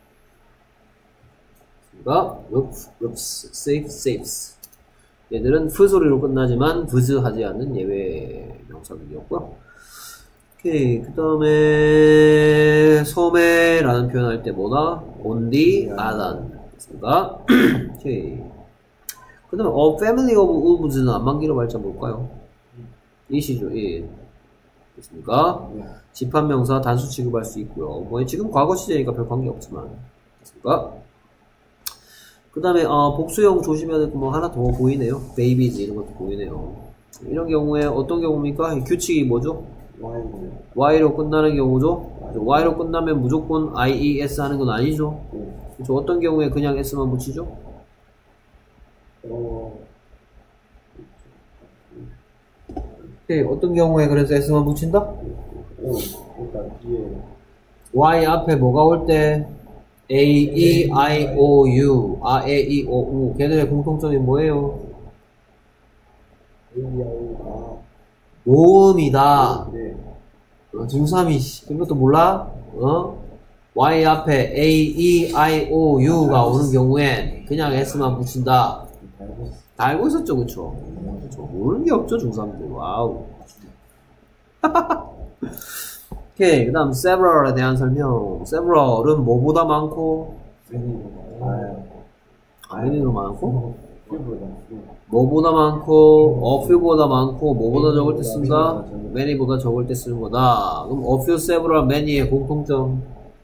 그러니까 roofs, safes. 얘들은 F 소리로 끝나지만 woods 하지 않는 예외 명사들이었고요. 오케이. 그 다음에, 섬에라는 표현할 때 뭐다? on the island. 됐습니까? 오케이. 그 다음에, family of wolves는 안만기로 말자 뭘까요? 이시죠, 예. 됐습니까? 집합명사 단수 취급할 수 있고요. 뭐, 지금 과거 시제니까 별 관계 없지만. 됐습니까? 그 다음에, 복수형 조심해야 될 거 뭐 하나 더 보이네요. babies 이런 것도 보이네요. 이런 경우에 어떤 경우입니까? 규칙이 뭐죠? Y로 끝나는 경우죠? Y로 끝나면 무조건 IES 하는 건 아니죠? 그렇죠? 어떤 경우에 그냥 S만 붙이죠? 네, 어떤 경우에 그래서 S만 붙인다? 일단 뒤에 Y 앞에 뭐가 올 때? A, E, I, O, U, A, E, O, U. 걔들의 공통점이 뭐예요? 모음이다. 네. 중3이 이것도 몰라? Y 앞에 A, E, I, O, U가 오는 경우엔 그냥 S만 붙인다. 다 알고 있었죠, 그쵸? 모르는 게 없죠, 중3들. 와우. 오케이, 그 다음 several에 대한 설명. several은 뭐보다 많고? many로 많고? 뭐보다 많고, a few보다 많고, 뭐보다 적을 때 쓴다? many보다 적을 때 쓰는 거다. 그럼 a few, several, many의 공통점?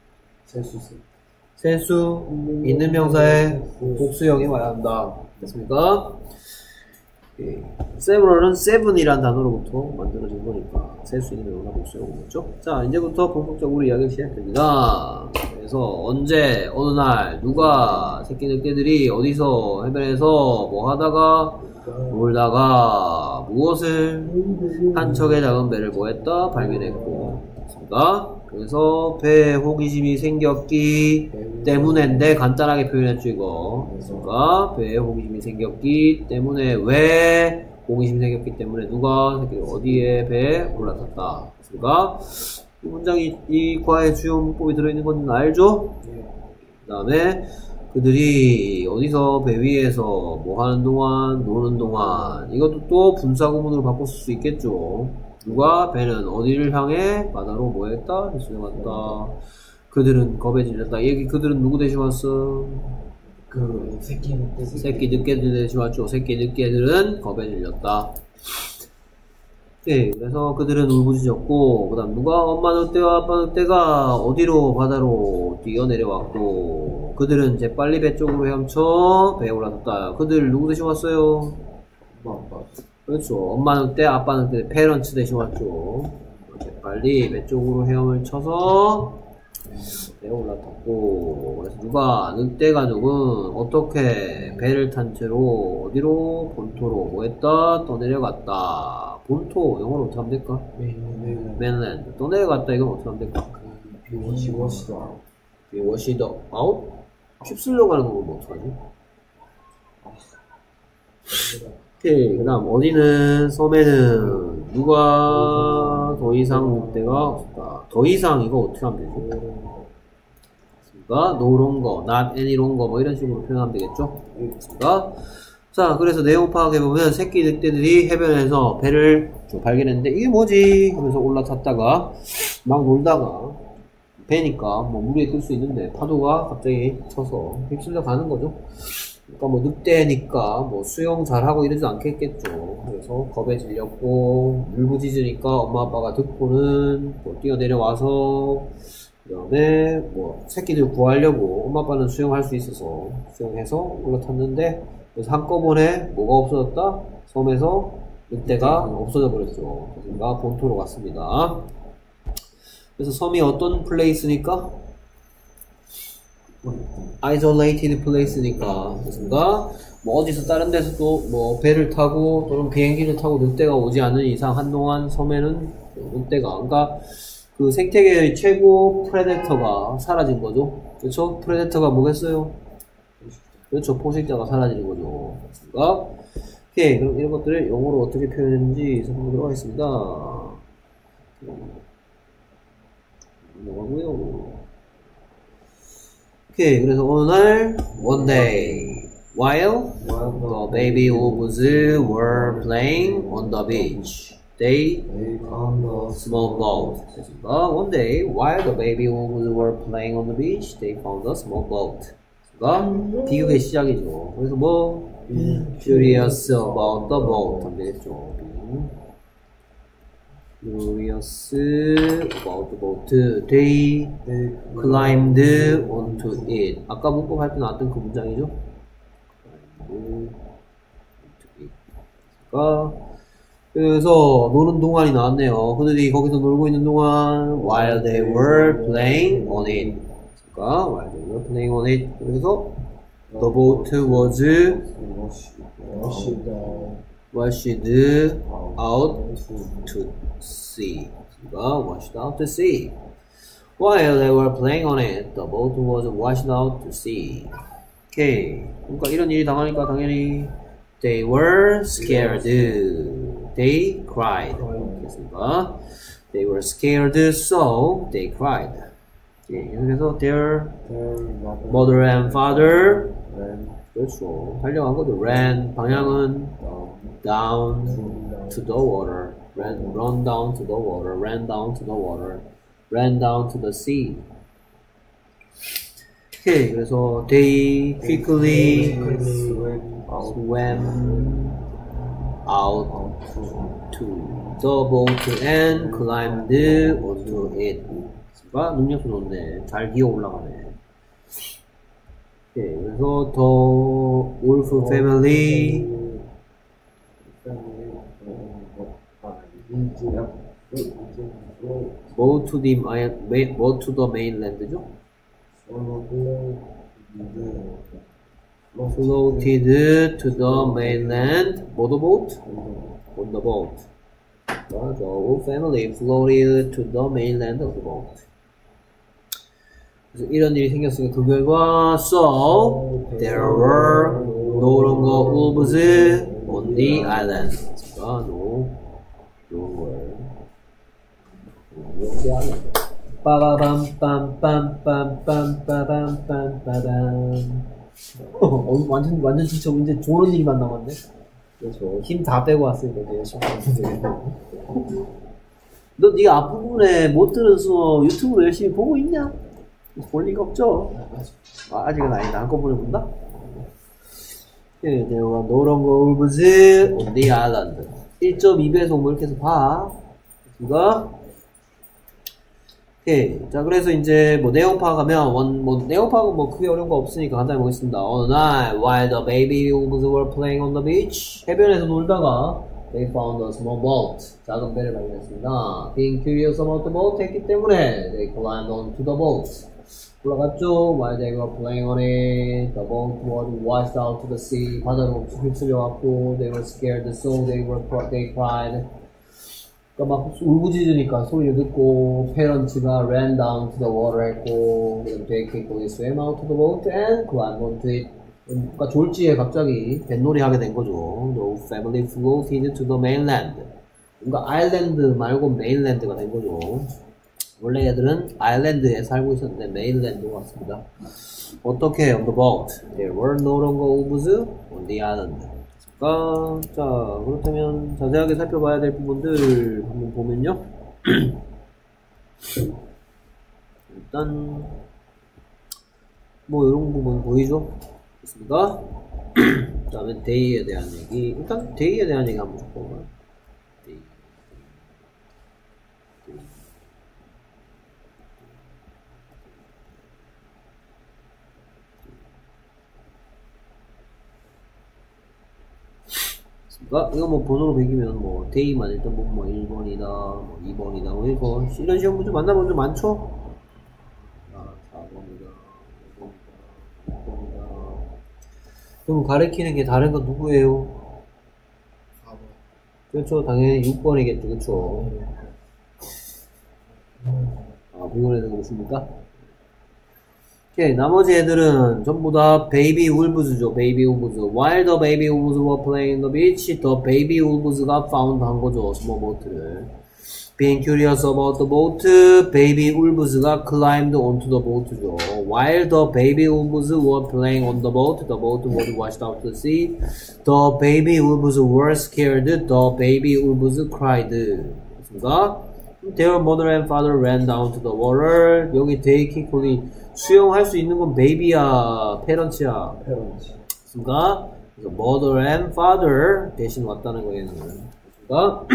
세수, 있는 명사의 복수형이 와야 한다. 됐습니까? several은 seven이란 단어로부터 만들어진 거니까 세수 있는 명사 복수형이겠죠? 자, 이제부터 본격적으로 이야기 시작됩니다. 그래서 언제, 어느 날, 누가 새끼 늑대들이 어디서 해변에서 뭐 하다가 놀다가 무엇을 한 척의 작은 배를 뭐 했다? 발견했고. 됐습니까? 그래서 배에 호기심이 생겼기 때문인데 간단하게 표현했죠 이거. 됐습니까? 배에 호기심이 생겼기 때문에 왜 호기심이 생겼기 때문에 누가 새끼를 어디에 배에 올라탔다. 됐습니까? 이 문장이 이 과의 주요 문법이 들어있는 건지 알죠? 그 다음에 그들이 어디서 배 위에서 뭐 하는 동안 노는 동안 이것도 또 분사구문으로 바꿔 쓸 수 있겠죠. 누가 배는 어디를 향해 바다로 뭐 했다? 수영했다. 그들은 겁에 질렸다. 여기 그들은 누구 대신 왔어? 새끼 늑대들 대신 왔죠. 새끼 늑대들은 겁에 질렸다. 네, 그래서 그들은 울부짖었고, 그 다음 누가 엄마 늑대와 아빠 늑대가 어디로 바다로 뛰어내려왔고, 그들은 재빨리 배 쪽으로 헤엄쳐 배에 올라섰다. 그들 누구 대신 왔어요? 엄마 아빠 그렇죠. 엄마 늑대, 아빠 늑대, 페런츠 대신 왔죠. 재빨리 배 쪽으로 헤엄을 쳐서 배에 올라탔고, 그래서 누가 늑대 가족은 어떻게 배를 탄 채로 어디로 본토로 뭐 했다? 떠내려갔다. 본토 영어로 어떻게 하면 될까? mainland 떠내려갔다. 이건 어떻게 하면 될까? 워시더 아웃? 휩쓸려 가는 건 뭐 어떡하지? 오케이. 그 다음 어디는 섬에는 누가 더 이상 늑대가 없다. 더 이상 이거 어떻게 하면 되지? no longer, not any longer 뭐 이런 식으로 표현하면 되겠죠? 알겠습니까? 자, 그래서 내용 파악해보면 새끼 늑대들이 해변에서 배를 발견했는데 이게 뭐지? 하면서 올라탔다가 막 놀다가 배니까 뭐 물에 뜰 수 있는데 파도가 갑자기 쳐서 휩쓸려 가는 거죠. 그러니까 뭐 늑대니까 뭐 수영 잘하고 이러지 않겠겠죠. 그래서 겁에 질렸고 울부짖으니까 엄마 아빠가 듣고는 뭐 뛰어내려와서 그 다음에 뭐 새끼들 구하려고 엄마 아빠는 수영할 수 있어서 수영해서 올라탔는데 그래서 한꺼번에 뭐가 없어졌다? 섬에서 늑대가 없어져 버렸죠. 그러니까 본토로 갔습니다. 그래서 섬이 어떤 플레이스니까? isolated place니까. 그렇습니까? 뭐 어디서 다른 데서도 뭐 배를 타고 또는 비행기를 타고 늑대가 오지 않는 이상 한동안 섬에는 늑대가, 그러니까 그 생태계의 최고 프레데터가 사라진 거죠. 그렇죠? 프레데터가 뭐겠어요? 그렇죠. 포식자가 사라지는 거죠. 그렇습니까? 오케이. 그럼 이런 것들을 영어로 어떻게 표현했는지 살펴보도록 하겠습니다. 넘어가고요. 오케이. 그래서 어느 날, one day, while the baby wolves were playing on the beach. They found a small boat. 됐습니다. One day, while the baby wolves were playing on the beach, they found a small boat. 됐습니다. 비극의 시작이죠. 그래서 뭐 curious about the boat 하면 되겠죠. Curious about the boat. They climbed onto it. 아까 문법 할 때 나왔던 그 문장이죠. 그래서 노는 동안이 나왔네요. 그들이 거기서 놀고 있는 동안 while they were playing on it. while they were playing on it. 그래서 the boat was washed out to sea. washed out to sea. While they were playing on it, the boat was washed out to sea. 오케이. 그러니까 이런 일이 당하니까 당연히 they were scared. They cried. 됐습니다. They were scared, so they cried. 오케이. 그래서 their mother and father 그렇죠. 달려간 거죠. ran 방향은 down to the water. run down to the water. ran down to the water. ran down to the sea. 오케이. 그래서 they quickly swam out to the boat and climbed onto it. 능력도 좋네. 잘 기어 올라가네. 오케이. 그래서 the wolf family go to the mainland죠? floated to the mainland. motorboat? on the boat. The wolf family floated to the mainland of the boat. 그래서 이런 일이 생겼으니까 그 결과 so there were no longer wolves on the island. no longer 빠바밤빰빰빰빰빰빰빰빰. 완전 진짜 이제 좋은 일만 남았네. 그렇죠. 힘 다 빼고 왔으니까 이제 열심히 하면 너 네가 앞부분에 못 들어서 유튜브로 열심히 보고 있냐? 볼 리가 없죠. 아직은 아니다. 한꺼번에 본다. There were no longer wolves on the island. 1.2배속 뭐 이렇게 해서 봐. 이거. 오케이. 자, 그래서 이제 뭐 내용 파악하면 내용 파악은 뭐 크게 어려운 거 없으니까 간단히 보겠습니다. 어느 날 while the baby wolves were playing on the beach, 해변에서 놀다가 they found a small boat. 작은 배를 발견했습니다. Being curious about the boat 했기 때문에 they climbed onto the boat. 올라갔죠. While they were playing on it, the boat was washed out to the sea. 바다로 휩쓸려갔고, they were scared, so they cried. 그러니까 막 울부짖으니까 소리를 듣고, parent가 ran down to the water 했고, they quickly swam out to the boat and climbed onto it. 그러니까 졸지에 갑자기 뱃놀이 하게 된 거죠. The family floated to the mainland. 그러니까 아일랜드 말고 메인랜드가 된 거죠. 원래 애들은 아일랜드에 살고 있었는데 메인랜드가 왔습니다. 어떻게 on the boat? There were no longer wolves on the island. 자, 그렇다면 자세하게 살펴봐야 될 부분들 한번 보면요. 일단 뭐 이런 부분 보이죠? 됐습니다. 그 다음에 day에 대한 얘기. 일단 day에 대한 얘기 한번 좀 볼까요? 이거 뭐 번호로 매기면 뭐 데이만 일단 보면 뭐 1번이다 뭐 2번이다 뭐 이거 이런 시험 문제 만나본 적 많죠? 4번이다 5번이다 6번이다. 그럼 가리키는 게 다른 건 누구예요? 4번. 그렇죠. 당연히 6번이겠죠. 그렇죠. 비교해서 그렇습니까? 오케이, 나머지 애들은 전부 다 baby wolves죠. baby wolves. While the baby wolves were playing in the beach, the baby wolves가 found 한 거죠. small boat를. Being curious about the boat, baby wolves가 climbed onto the boat죠. While the baby wolves were playing on the boat was washed out to sea. The baby wolves were scared. The baby wolves cried. 그렇습니까? Their mother and father ran down to the water. 여기 they quickly 수영할 수 있는 건 baby야, parents야. 페런치. 그렇습니까? 그래서 mother and father 대신 왔다는 거예요. 그러니까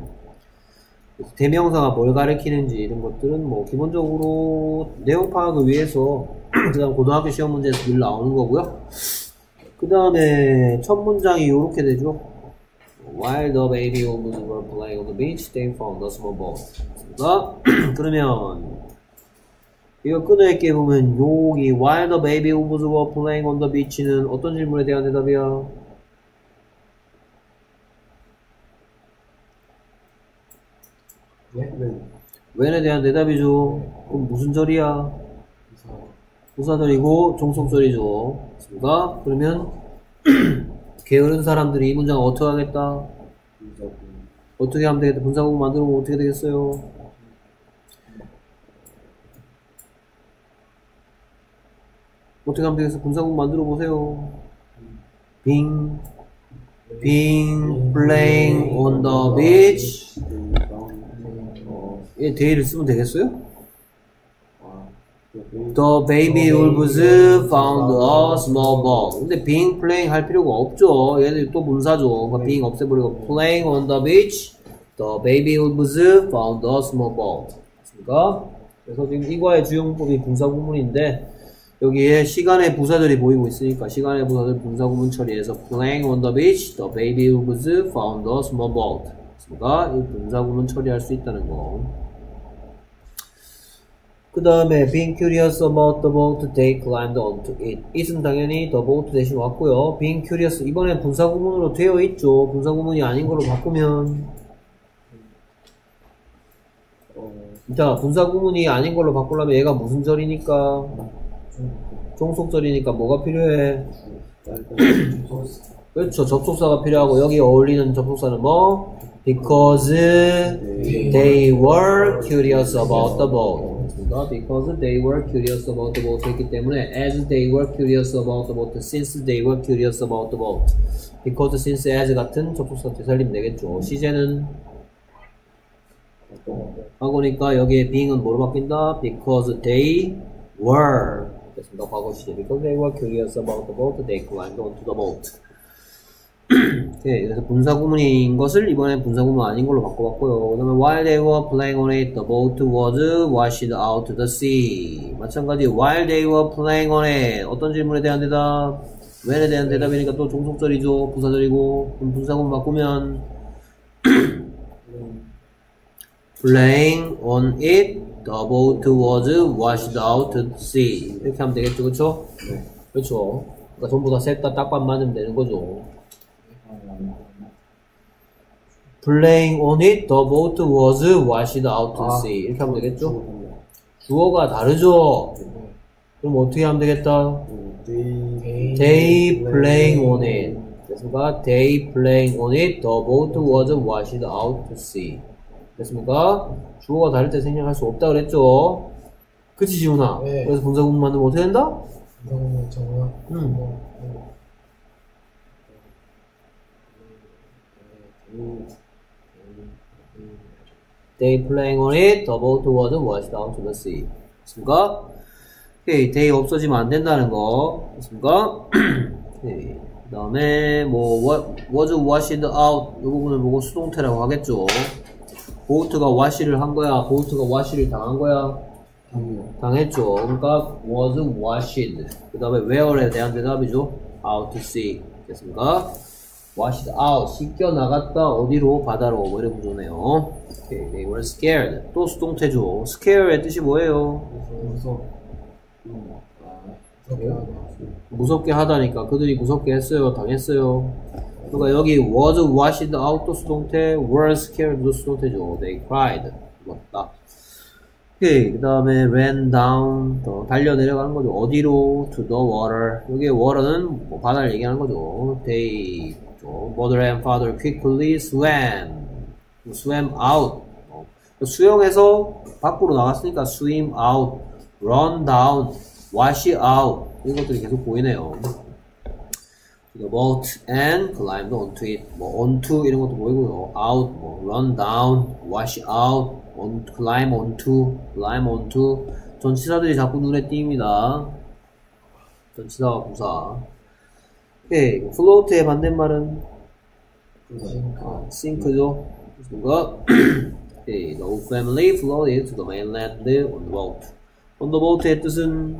대명사가 뭘 가리키는지 이런 것들은 뭐 기본적으로 내용 파악을 위해서 그다음 고등학교 시험 문제에서 늘 나오는 거고요. 그 다음에 첫 문장이 이렇게 되죠. While the baby wolves were playing on the beach, they found a small boat. 그러면 이거 끊어있게 보면 여기 While the baby wolves were playing on the beach는 어떤 질문에 대한 대답이야? 네? 네. when에 대한 대답이죠. 그럼 무슨 절이야? 부사절이고 종속절이죠. 맞습니까? 그러면 게으른 사람들이 이 문장을 어떻게 하겠다? 어떻게 하면 되겠다? 분사구문 만들어보면 어떻게 되겠어요? 어떻게 하면 되겠어? 분사구문 만들어보세요. being playing on the beach. 얘 day를 쓰면 되겠어요? The baby wolves found a small boat. 근데 being playing 할 필요가 없죠. 얘들 또 문사죠. 그러니까 being 없애버리고 playing on the beach. The baby wolves found a small boat. 맞습니까? 그래서 지금 이과의 주용법이 분사구문인데 여기에 시간의 부사들이 보이고 있으니까 시간의 부사들 분사구문 처리해서 playing on the beach. The baby wolves found a small boat. 맞습니까? 이 분사구문 처리할 수 있다는 거. 그 다음에 being curious about the boat, they climbed onto it. it은 당연히 the boat 대신 왔고요. being curious 이번엔 분사구문으로 되어 있죠. 분사구문이 아닌 걸로 바꾸면 자, 분사구문이 아닌 걸로 바꾸려면 얘가 무슨 절이니까? 종속절이니까 뭐가 필요해? 그렇죠. 접속사가 필요하고 여기 어울리는 접속사는 뭐? Because they were curious about the boat. Because they were curious about the boat 했기 때문에 as they were curious about the boat, since they were curious about the boat. Because, since, as 같은 접속사 되살리면 되겠죠. 시제는 과거니까 여기에 being은 뭐로 바뀐다? Because they were. 됐습니다. 과거 시제. Because they were curious about the boat, they climbed onto the boat. 네, 그래서 분사구문인 것을 이번엔 분사구문 아닌 걸로 바꿔봤고요. 그 다음에 while they were playing on it, the boat was washed out to the sea. 마찬가지 while they were playing on it. 어떤 질문에 대한 대답? when에 대한 대답이니까 또 종속절이죠. 부사절이고. 그럼 분사구문 바꾸면 playing on it, the boat was washed out to the sea. 이렇게 하면 되겠죠, 그렇죠? 네. 그렇죠. 그러니까 전부 다 셋 다 딱밤 맞으면 되는 거죠. Playing on it, the boat was washed out to sea. 이렇게 하면 되겠죠? 주어가 다르죠? 그럼 어떻게 하면 되겠다? They playing on it. 됐습니까? They playing on it, the boat was washed out to sea. 됐습니까? 주어가 다를 때 생략할 수 없다 그랬죠? 그치, 지훈아? 네. 그래서 분사구문 만들면 어떻게 된다? 정답. They playing on it, the boat was washed out to the sea. 됐습니까? 오케이, they 없어지면 안 된다는 거. 됐습니까? 오케이. 그 다음에, was washed out. 이 부분을 보고 수동태라고 하겠죠. 보트가 wash를 한 거야? 보트가 wash를 당한 거야? 당했죠. 그러니까, was washed. 그 다음에, where에 대한 대답이죠. out to sea. 됐습니까? washed out, 씻겨 나갔다, 어디로? 바다로. 뭐 이런 구조네요. Okay, they were scared. 또 수동태죠. scare의 뜻이 뭐예요? 무섭게 하다니까. 그들이 무섭게 했어요? 당했어요? 그러니까 여기 was washed out 도 수동태, were scared도 수동태죠. They cried. 맞다. 오케이. 그 다음에 ran down, 더 달려 내려가는 거죠. 어디로? to the water. 여기 water는 뭐 바다를 얘기하는 거죠. They, mother and father quickly swam out. 수영해서 밖으로 나갔으니까 swim out, run down, wash out. 이런 것들이 계속 보이네요. The boat and climbed onto it. 뭐 onto 이런 것도 보이고요. out, 뭐 run down, wash out, climb onto. 전치사들이 자꾸 눈에 띕니다. 전치사와 부사. 오케이. float의 반대말은 sink죠. 그러니까 오케이. The whole family floated to the mainland on the boat. on the boat의 뜻은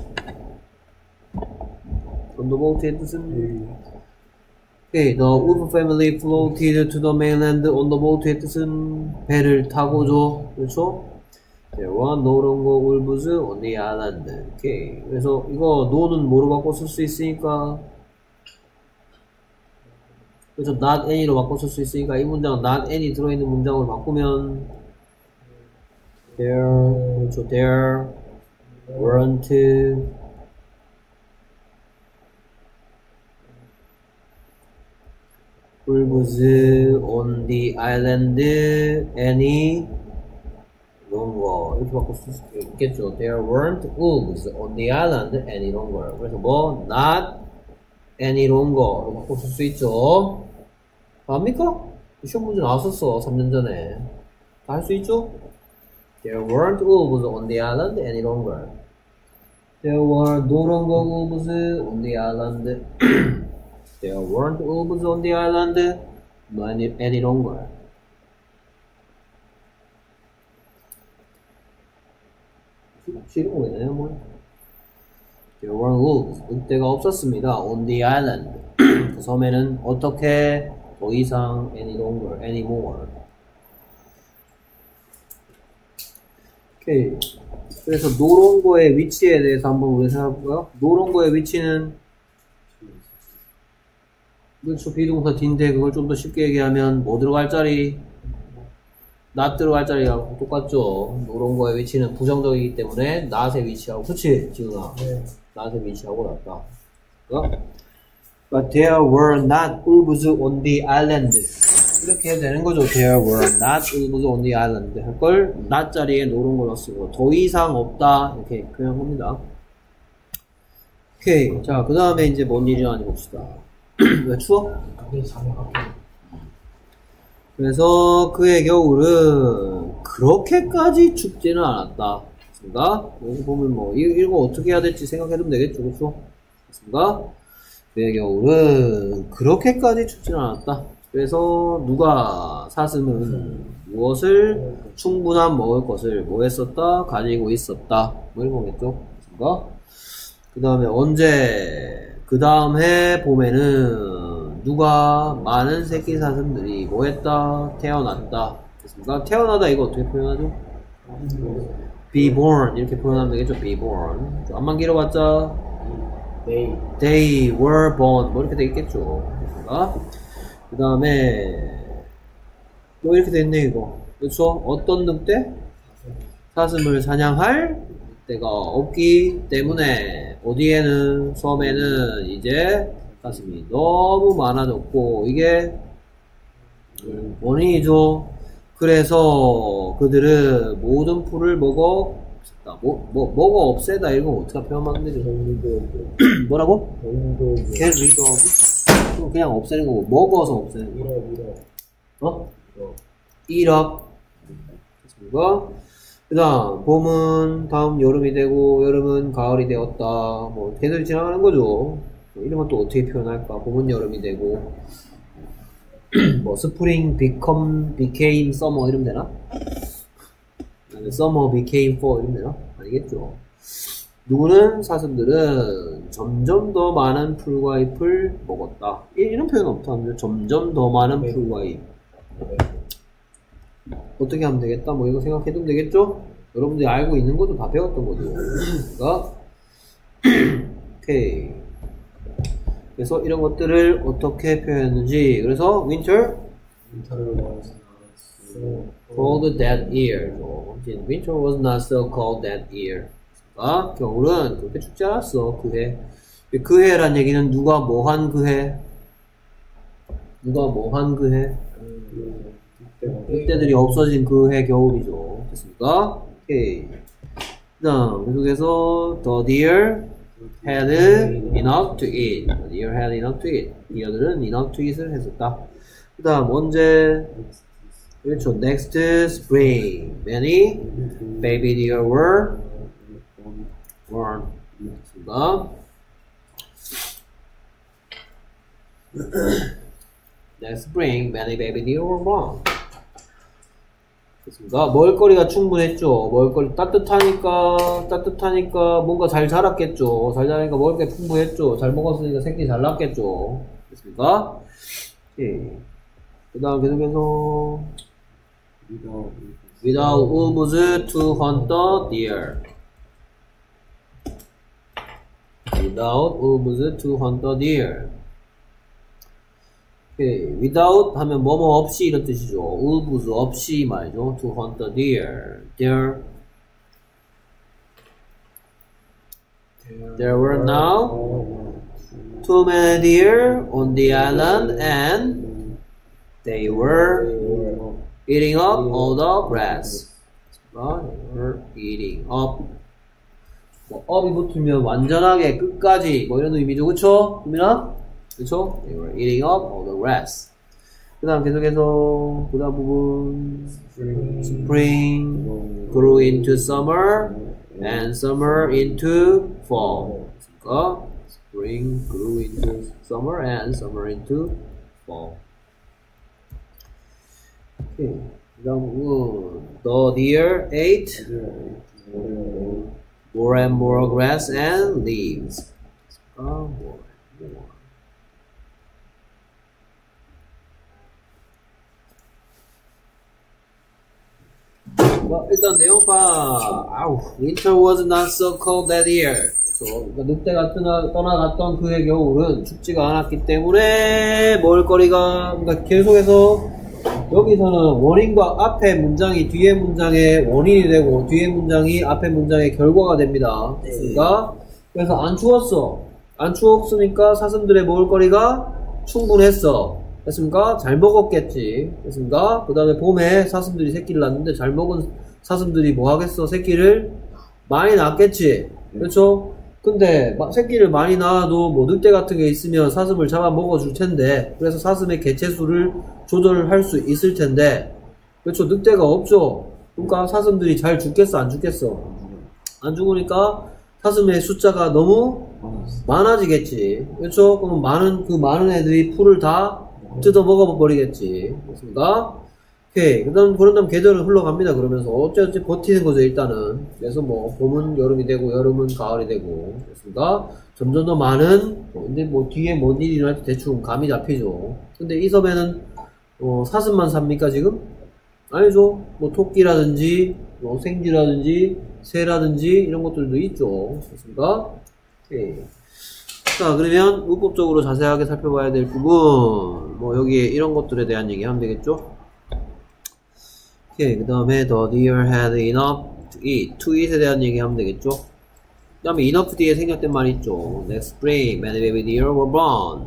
오케이. The Wolf family floated to the mainland on the boat의 뜻은 배를 타고죠. 그렇죠? There were no longer wolves on the island. 오케이. 그래서 이거 no는 뭐로 바꿔 쓸 수 있으니까 그렇죠. not any로 바꿔 쓸 수 있으니까 이 문장은 not any 들어있는 문장으로 바꾸면 그렇죠. There weren't wolves on the island any longer. 이렇게 바꿀 수 있겠죠. There weren't wolves on the island any longer. 그래서 뭐 not any longer로 바꿀 수 있죠. 압니까? 시험 문제 나왔었어. 3년 전에. 다 할 수 있죠? There weren't wolves on the island any longer. There were no longer wolves on the island. There weren't wolves on the island any longer. 싫은 거잖아요, 뭐. There weren't wolves. 늑대가 없었습니다. On the island. 그 섬에는 어떻게 더 이상 any longer, anymore. 오케이. 그래서 노롱고의 위치에 대해서 한번 우리 생각해볼까요? 노롱고의 위치는 그렇죠. 비동사 D인데 그걸 좀 더 쉽게 얘기하면 뭐 들어갈 자리? not 들어갈 자리하고 똑같죠. 노롱고의 위치는 부정적이기 때문에 not의 위치하고 그치 지훈아? 네. not의 위치하고 같다. But there were not wolves on the island. 이렇게 해도 되는 거죠. There were not wolves on the island. 할 걸 not 자리에 노롱고를 쓰고 더 이상 없다 이렇게 표현한 겁니다. 오케이. 자, 그 다음에 이제 뭔 일이 나는지 봅시다. 왜 추워? 갑자기 잠이 확 깨. 그래서 그의 겨울은 그렇게까지 춥지는 않았다. 그렇습니까? 여기 보면 뭐 이거 어떻게 해야 될지 생각해두면 되겠죠. 그렇죠? 그렇습니까? 그의 겨울은 그렇게까지 춥지는 않았다. 그래서 누가 사슴은 무엇을 충분한 먹을 것을 뭐 했었다? 가지고 있었다. 뭐 이런 거겠죠. 그렇습니까? 그 다음에 언제 그 다음 해 봄에는 누가 많은 새끼 사슴들이 뭐 했다? 태어났다. 됐습니까? 태어나다 이거 어떻게 표현하죠? be born 이렇게 표현하면 되겠죠? be born. 안만 길어봤자 they were born 뭐 이렇게 되겠죠. 됐습니까? 그 다음에 뭐 이렇게 됐네 이거. 그렇죠? 어떤 늑대? 사슴을 사냥할 늑대가 없기 때문에 어디에는 섬에는 이제 사슴이 너무 많아졌고 이게 원인이죠. 그래서 그들은 모든 풀을 먹어 먹어 없애다 이런 건 어떻게 표현하면 되죠? 뭐라고? get rid of 그냥 없애는 거고 먹어서 없애는 거. eat up. 그 다음 봄은 다음 여름이 되고 여름은 가을이 되었다. 뭐 계절이 지나가는 거죠. 이런 건 또 어떻게 표현할까? 봄은 여름이 되고 뭐 spring became summer 이러면 되나? summer became fall 이러면 되나? 아니겠죠. 누구는 사슴들은 점점 더 많은 풀과 잎을 먹었다. 이런 표현 없다는데 점점 더 많은 풀과 잎. 어떻게 하면 되겠다? 뭐 이거 생각해두면 되겠죠? 여러분들이 알고 있는 것도 다 배웠던 거죠. 그러니까 오케이. 그래서 이런 것들을 어떻게 표현했는지. 그래서 winter를 called that year. Winter was not so cold that year. 겨울은 그렇게 춥지 않았어. 그 해란 얘기는 누가 뭐 한 그 해? 누가 뭐 한 그 해? 그때들이 없어진 그 해 겨울이죠. 됐습니까? 오케이. 그 다음, 계속해서 the deer had enough to eat. The deer had enough to eat. deer들은 enough to eat을 했었다. 그 다음, 언제? 그렇죠. Next spring. Many baby deer were born. 됐습니다. Next spring, many baby deer were born. 됐습니까? 먹을거리가 충분했죠. 먹을거리 따뜻하니까 뭔가 잘 자랐겠죠. 잘 자라니까 먹을 게 풍부했죠. 잘 먹었으니까 새끼 잘 낳겠죠. 됐습니까? 예. 그 다음 계속해서 without wolves to hunt the deer. Without wolves to hunt the deer. 오케이. without 하면 뭐뭐 없이 이런 뜻이죠. wolves 없이 말이죠. to hunt the deer. There were now too many deer on the island and they were eating up all the grass. They were eating up. 뭐 up이 붙으면 완전하게 끝까지 뭐 이런 의미죠. 그쵸? 국민아? 그쵸? They were eating up all the grass. 그 다음 계속해서 그 다음 부분 Spring grew into summer and summer into fall. 그러니까 Spring grew into summer and summer into fall. 오케이. 그 다음 부분 The deer ate more and more grass and leaves. more and more. 일단 내용 봐. Winter was not so cold that year. 그러니까 늑대가 떠나갔던 그해 겨울은 춥지가 않았기 때문에 먹을거리가 그러니까 계속해서 여기서는 원인과 앞에 문장이 뒤에 문장의 원인이 되고 뒤에 문장이 앞에 문장의 결과가 됩니다. 그러니까 그래서 안 추웠어. 안 추웠으니까 사슴들의 먹을거리가 충분했어. 됐습니까? 잘 먹었겠지. 됐습니까? 그 다음에 봄에 사슴들이 새끼를 낳는데 잘 먹은 사슴들이 뭐 하겠어? 새끼를 많이 낳겠지. 그렇죠? 근데 새끼를 많이 낳아도 뭐 늑대 같은 게 있으면 사슴을 잡아 먹어줄 텐데 그래서 사슴의 개체수를 조절할 수 있을 텐데 그렇죠? 늑대가 없죠? 그러니까 사슴들이 잘 죽겠어? 안 죽겠어? 안 죽으니까 사슴의 숫자가 너무 많아지겠지. 그렇죠? 그럼 많은 애들이 풀을 다 뜯어 먹어버리겠지. 그렇습니까? 오케이. 그런 다음 계절은 흘러갑니다. 그러면서 어찌어찌 버티는 거죠, 일단은. 그래서 뭐, 봄은 여름이 되고, 여름은 가을이 되고. 그렇습니까? 점점 더 많은, 근데 뭐, 뒤에 뭔 일이 일어날지 대충 감이 잡히죠. 근데 이 섬에는, 사슴만 삽니까, 지금? 아니죠. 뭐, 토끼라든지, 뭐, 생쥐라든지, 새라든지, 이런 것들도 있죠. 그렇습니까? 오케이. 자, 그러면 문법적으로 자세하게 살펴봐야 될 부분, 뭐 여기에 이런 것들에 대한 얘기하면 되겠죠? 오케이, 그 다음에 the deer had enough to eat. to eat에 대한 얘기하면 되겠죠? 그 다음에 enough 뒤에 생략된 말이 있죠. Next spring, many baby deer were born.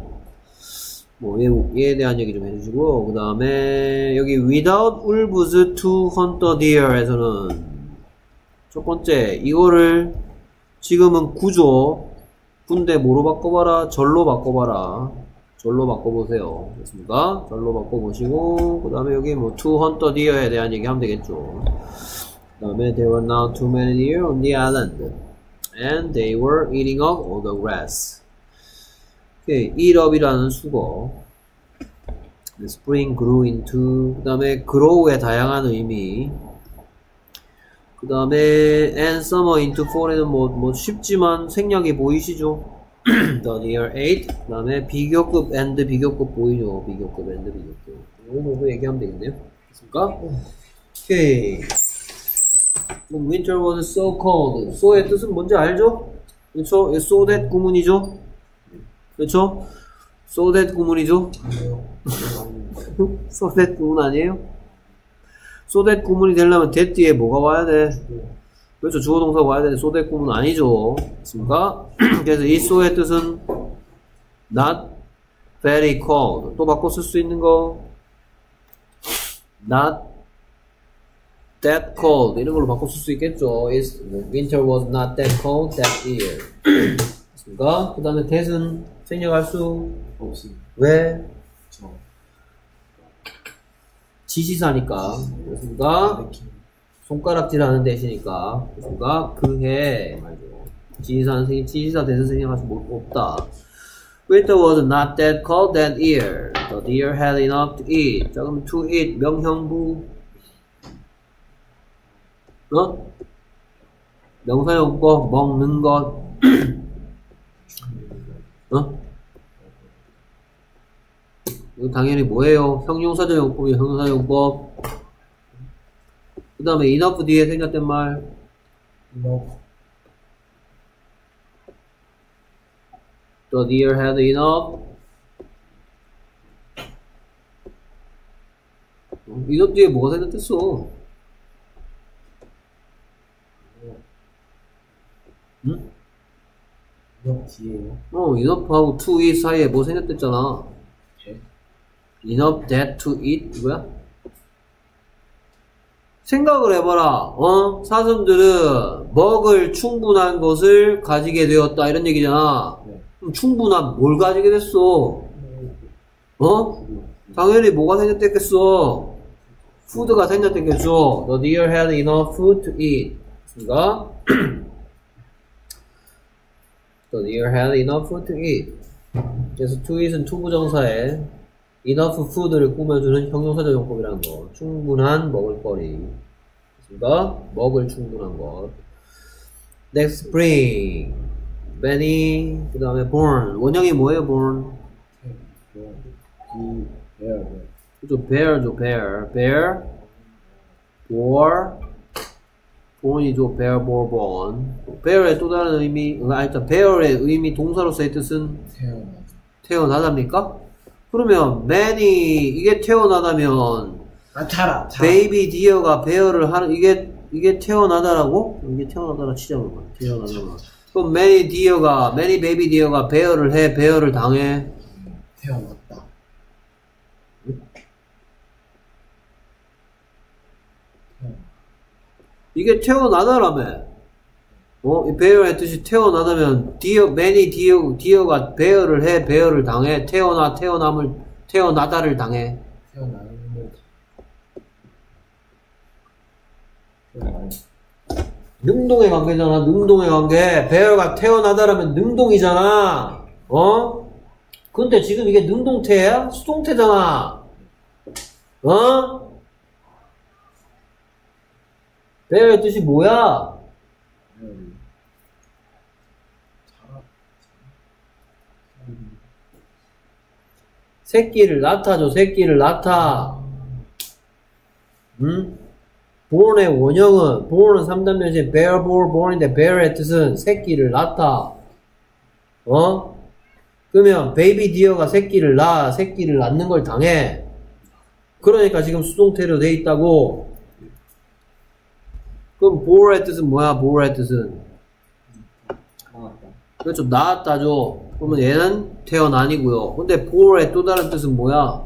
뭐 얘에 대한 얘기 좀 해주시고, 그 다음에 여기 without wolves to hunt the deer에서는 첫 번째 이거를 지금은 구조 군대 뭐로 바꿔봐라? 절로 바꿔봐라. 절로 바꿔보세요. 됐습니까? 절로 바꿔보시고, 그 다음에 여기 뭐, to hunt the deer에 대한 얘기 하면 되겠죠. 그 다음에, there were now too many deer on the island. And they were eating up all the grass. 오케이, eat up이라는 수거. spring grew into, 그 다음에 grow의 다양한 의미. 그 다음에 and summer into fall에는 뭐 쉽지만 생략이 보이시죠? The deer ate. 그 다음에 비교급 and 비교급 보이죠? 비교급 and 비교급. 이거 정도 얘기하면 되겠네요. 됐습니까? 오케이. 그럼 winter was so cold. so의 뜻은 뭔지 알죠? 그렇죠? so that 구문이죠? 그렇죠? so that 구문이죠? so that 구문 아니에요? so that 구문이 되려면 that 뒤에 뭐가 와야 돼? 그렇죠. 주어 동사가 와야 되는데 so that 구문 아니죠. 맞습니까? 그래서 이 so의 뜻은 not very cold. 또 바꿔 쓸 수 있는 거 not that cold 이런 걸로 바꿔 쓸 수 있겠죠. Winter was not that cold that year. 맞습니까? 그 다음에 that은 생략할 수 없습니다. 왜? 저 지시사니까. 그렇습니까? 손가락질 하는 대시니까. 그렇습니까? 그해 말이죠. 지시사 대신 생략할 수 없다. Winter was not that cold that year. The deer had enough to eat. 자, 그럼 to eat 명형부. 명사용법 먹는 것. 이거 당연히 뭐예요? 형용사적용법이 형용사용법. 그 다음에 enough 뒤에 생겼던 말. The deer had enough. enough 뒤에 뭐가 생겼댔어? 응? 뒤에요? enough하고 to eat 사이에 뭐 생겼댔잖아. 네. enough that to eat 이거야? 생각을 해봐라. 사슴들은 먹을 충분한 것을 가지게 되었다 이런 얘기잖아. 네. 그럼 충분한 뭘 가지게 됐어? 당연히 뭐가 생겼댔겠어? 푸드가 생겼댔겠죠. The deer had enough food to eat. 그러니까 The deer had enough food to eat. 그래서 to eat은 투부정사에 enough food를 꾸며주는 형용사적 용법이라는 거. 충분한 먹을거리. 그러니까 먹을 충분한 것. Next spring. Benny. 그 다음에 born. 원형이 뭐예요? born. 그죠? bear죠. bear. bear. bore. born이죠. bear, bore, born. bear의 또 다른 의미, 일단 bear의 의미 동사로서의 뜻은 태어나답니까? 그러면 man이 이게 태어나다면 나타라. 베이비 디어가 베어를 하는 이게 태어나다라고? 이게 태어나다라 치자면 태어나다라. 그럼 many baby 디어가 베어를 해, 베어를 당해. 태어났다. 이게 태어나다라며. 이 베어의 뜻이 태어나다면 many 디어가 베어를 해, 베어를 당해. 태어나다를 당해. 능동의 관계잖아. 능동의 관계. 베어가 태어나다라면 능동이잖아. 근데 지금 이게 능동태야? 수동태잖아. 베어의 뜻이 뭐야? 새끼를 낳다죠. 새끼를 낳다. born의 원형은 born은 3단면신 bear, bore, born인데 bear의 뜻은 새끼를 낳다. 그러면 baby deer가 새끼를 낳는 걸 당해. 그러니까 지금 수동태로 돼 있다고. 그럼 bore의 뜻은 뭐야? bore의 뜻은 그렇죠. 낳았다죠. 그러면 얘는 태어나니고요. 근데 bore의 또 다른 뜻은 뭐야?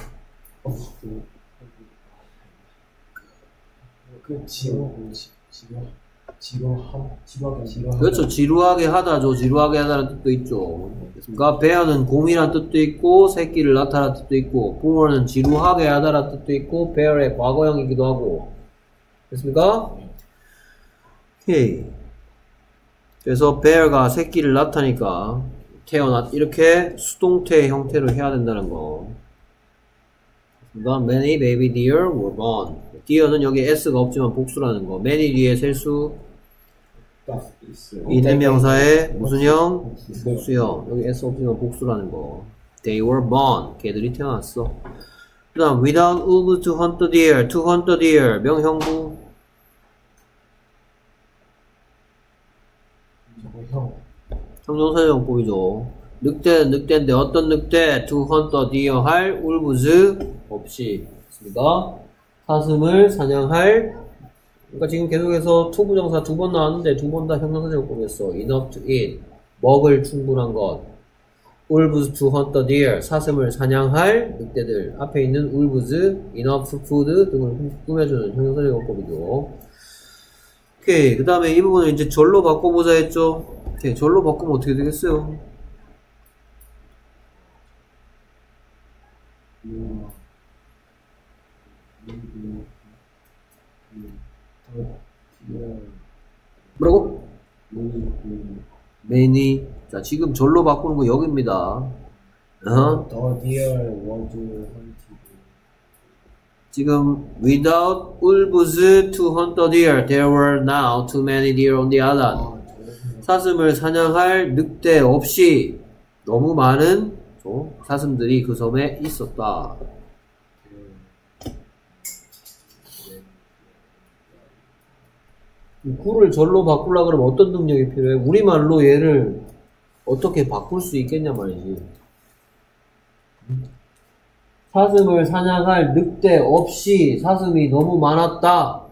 그렇죠. 지루하게 하다죠. 지루하게 하다는 뜻도 있죠. 그러니까 bear는 곰이란 뜻도 있고 새끼를 낳다라는 뜻도 있고 bore는 지루하게 하다라는 뜻도 있고 bear의 과거형이기도 하고. 됐습니까? 오케이. 그래서 bear가 새끼를 낳다니까 이렇게 수동태 형태로 해야 된다는 거. 그러니까 many baby deer were born. deer는 여기 s가 없지만 복수라는 거. many 뒤에 셀수 이된 명사의 무슨 형? 복수형. 여기 s 없지만 복수라는 거. They were born. 걔들이 태어났어. 그 다음 without wolves to hunt the deer. to hunt the deer. 명형부. 형용사용법이죠. 늑대는 늑대인데 어떤 늑대? to hunt the deer 할 wolves 없이. 있습니다. 사슴을 사냥할. 그러니까 지금 계속해서 to 부정사 2번 나왔는데 2번 다 형용사 제곱했어. enough to eat. 먹을 충분한 것. wolves to hunt the deer. 사슴을 사냥할 늑대들. 앞에 있는 wolves, enough food 등을 꾸며주는 형용사 제곱법이죠. 오케이. 그 다음에 이 부분을 이제 절로 바꿔보자 했죠. 오케이. 절로 바꾸면 어떻게 되겠어요? 뭐라고? many. 자, 지금 절로 바꾸는 거 여기입니다. The deer was hunted. 지금 without wolves to hunt the deer, there were now too many deer on the island. 사슴을 사냥할 늑대 없이 너무 많은 사슴들이 그 섬에 있었다. 구를 절로 바꾸려고 그러면 어떤 능력이 필요해? 우리말로 얘를 어떻게 바꿀 수 있겠냐 말이지. 사슴을 사냥할 늑대 없이 사슴이 너무 많았다.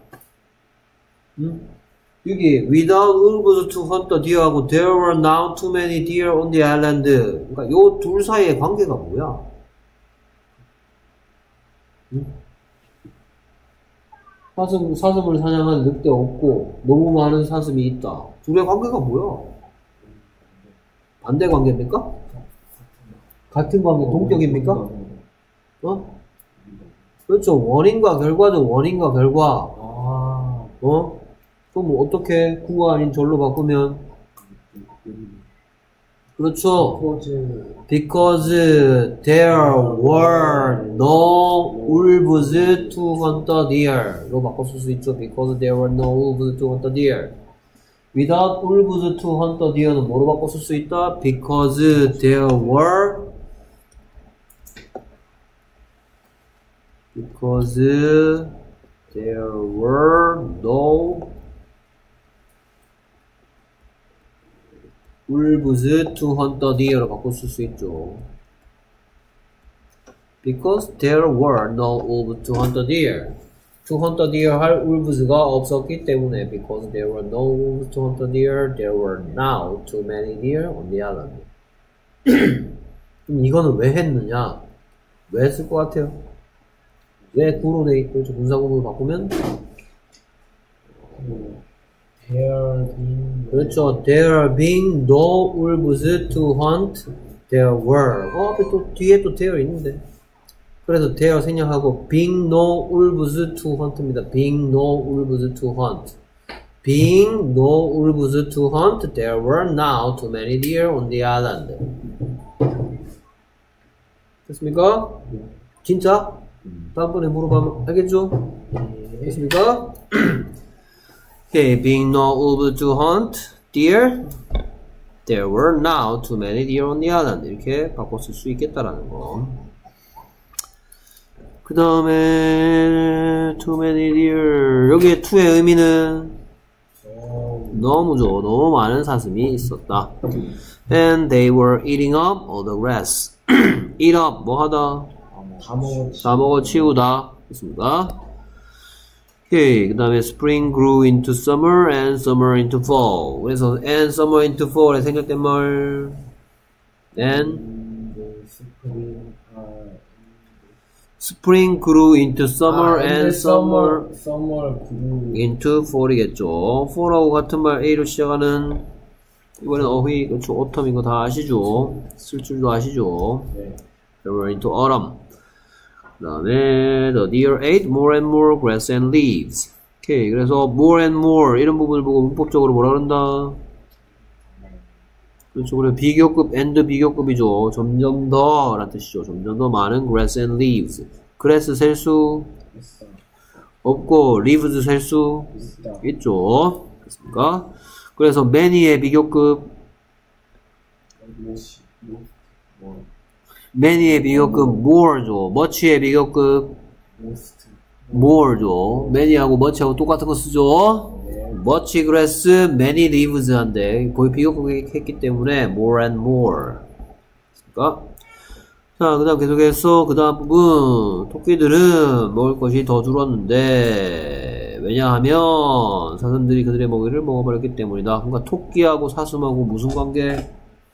여기 without wolves to hunt the deer하고 there were now too many deer on the island. 그러니까 요 둘 사이의 관계가 뭐야? 사슴을 사냥한 늑대 없고 너무 많은 사슴이 있다. 둘의 관계가 뭐야? 반대 관계입니까? 같은 관계, 동격입니까? 어? 그렇죠. 원인과 결과죠. 원인과 결과. 그럼 어떻게 구가 아닌 절로 바꾸면? 그렇죠. Because there were no wolves to hunt the deer. 로 바꿨을 수 있죠. Because there were no wolves to hunt the deer. Without wolves to hunt the deer는 뭐로 바꿨을 수 있다? Because there were no wolves to hunt the deer로 바꿨을 수 있죠. Because there were no wolves to hunt the deer. To hunt the deer 할 wolves가 없었기 때문에 because there were no wolves to hunt the deer, there were now too many deer on the island. 그럼 이거는 왜 했느냐? 왜 했을 것 같아요? 왜 구로 돼 있고 분사구로 바꾸면? 그렇죠. There being no wolves to hunt, there were. 앞에 또 뒤에 또 there 있는데. 그래서 there 생략하고 being no wolves to hunt입니다. being no wolves to hunt. being no wolves to hunt, there were now too many deer on the island. 됐습니까? 진짜? 다음번에 물어보면 알겠죠? 됐습니까? Okay, being no wolves to hunt deer, there were now too many deer on the island. 이렇게 바꿨을 수 있겠다라는 거. 그 다음에 too many deer. 여기에 to의 의미는 너무죠. 너무 많은 사슴이 있었다. And they were eating up all the grass. eat up, 뭐 하다? 다 먹어 치우다. 됐습니까? 오케이. 그 다음에 spring grew into summer and summer into fall. 그래서 and summer into fall에 생략된 말 and spring grew into summer and summer grew into fall이겠죠. fall하고 같은 말 A로 시작하는 이번엔 어휘, 그렇죠. autumn인 거 다 아시죠? 쓸 줄도 아시죠? 네. summer into autumn. 그 다음에 the deer ate more and more grass and leaves. 오케이. 그래서 more and more 이런 부분을 보고 문법적으로 뭐라 그런다? 그렇죠. 그래 비교급 and 비교급이죠. 점점 더 라는 뜻이죠. 점점 더 많은 grass and leaves. grass 셀 수 없고 leaves 셀 수 있죠. 그렇습니까? 그래서 many의 비교급 many의 비교급 more죠. much의 비교급 more죠. many하고 much하고 똑같은 거 쓰죠. much grass, many leaves 한데 거의 비교급 했기 때문에 more and more. 그러니까 자, 그 다음 계속해서, 그 다음 부분, 토끼들은 먹을 것이 더 줄었는데, 왜냐하면, 사슴들이 그들의 먹이를 먹어버렸기 때문이다. 그러니까 토끼하고 사슴하고 무슨 관계?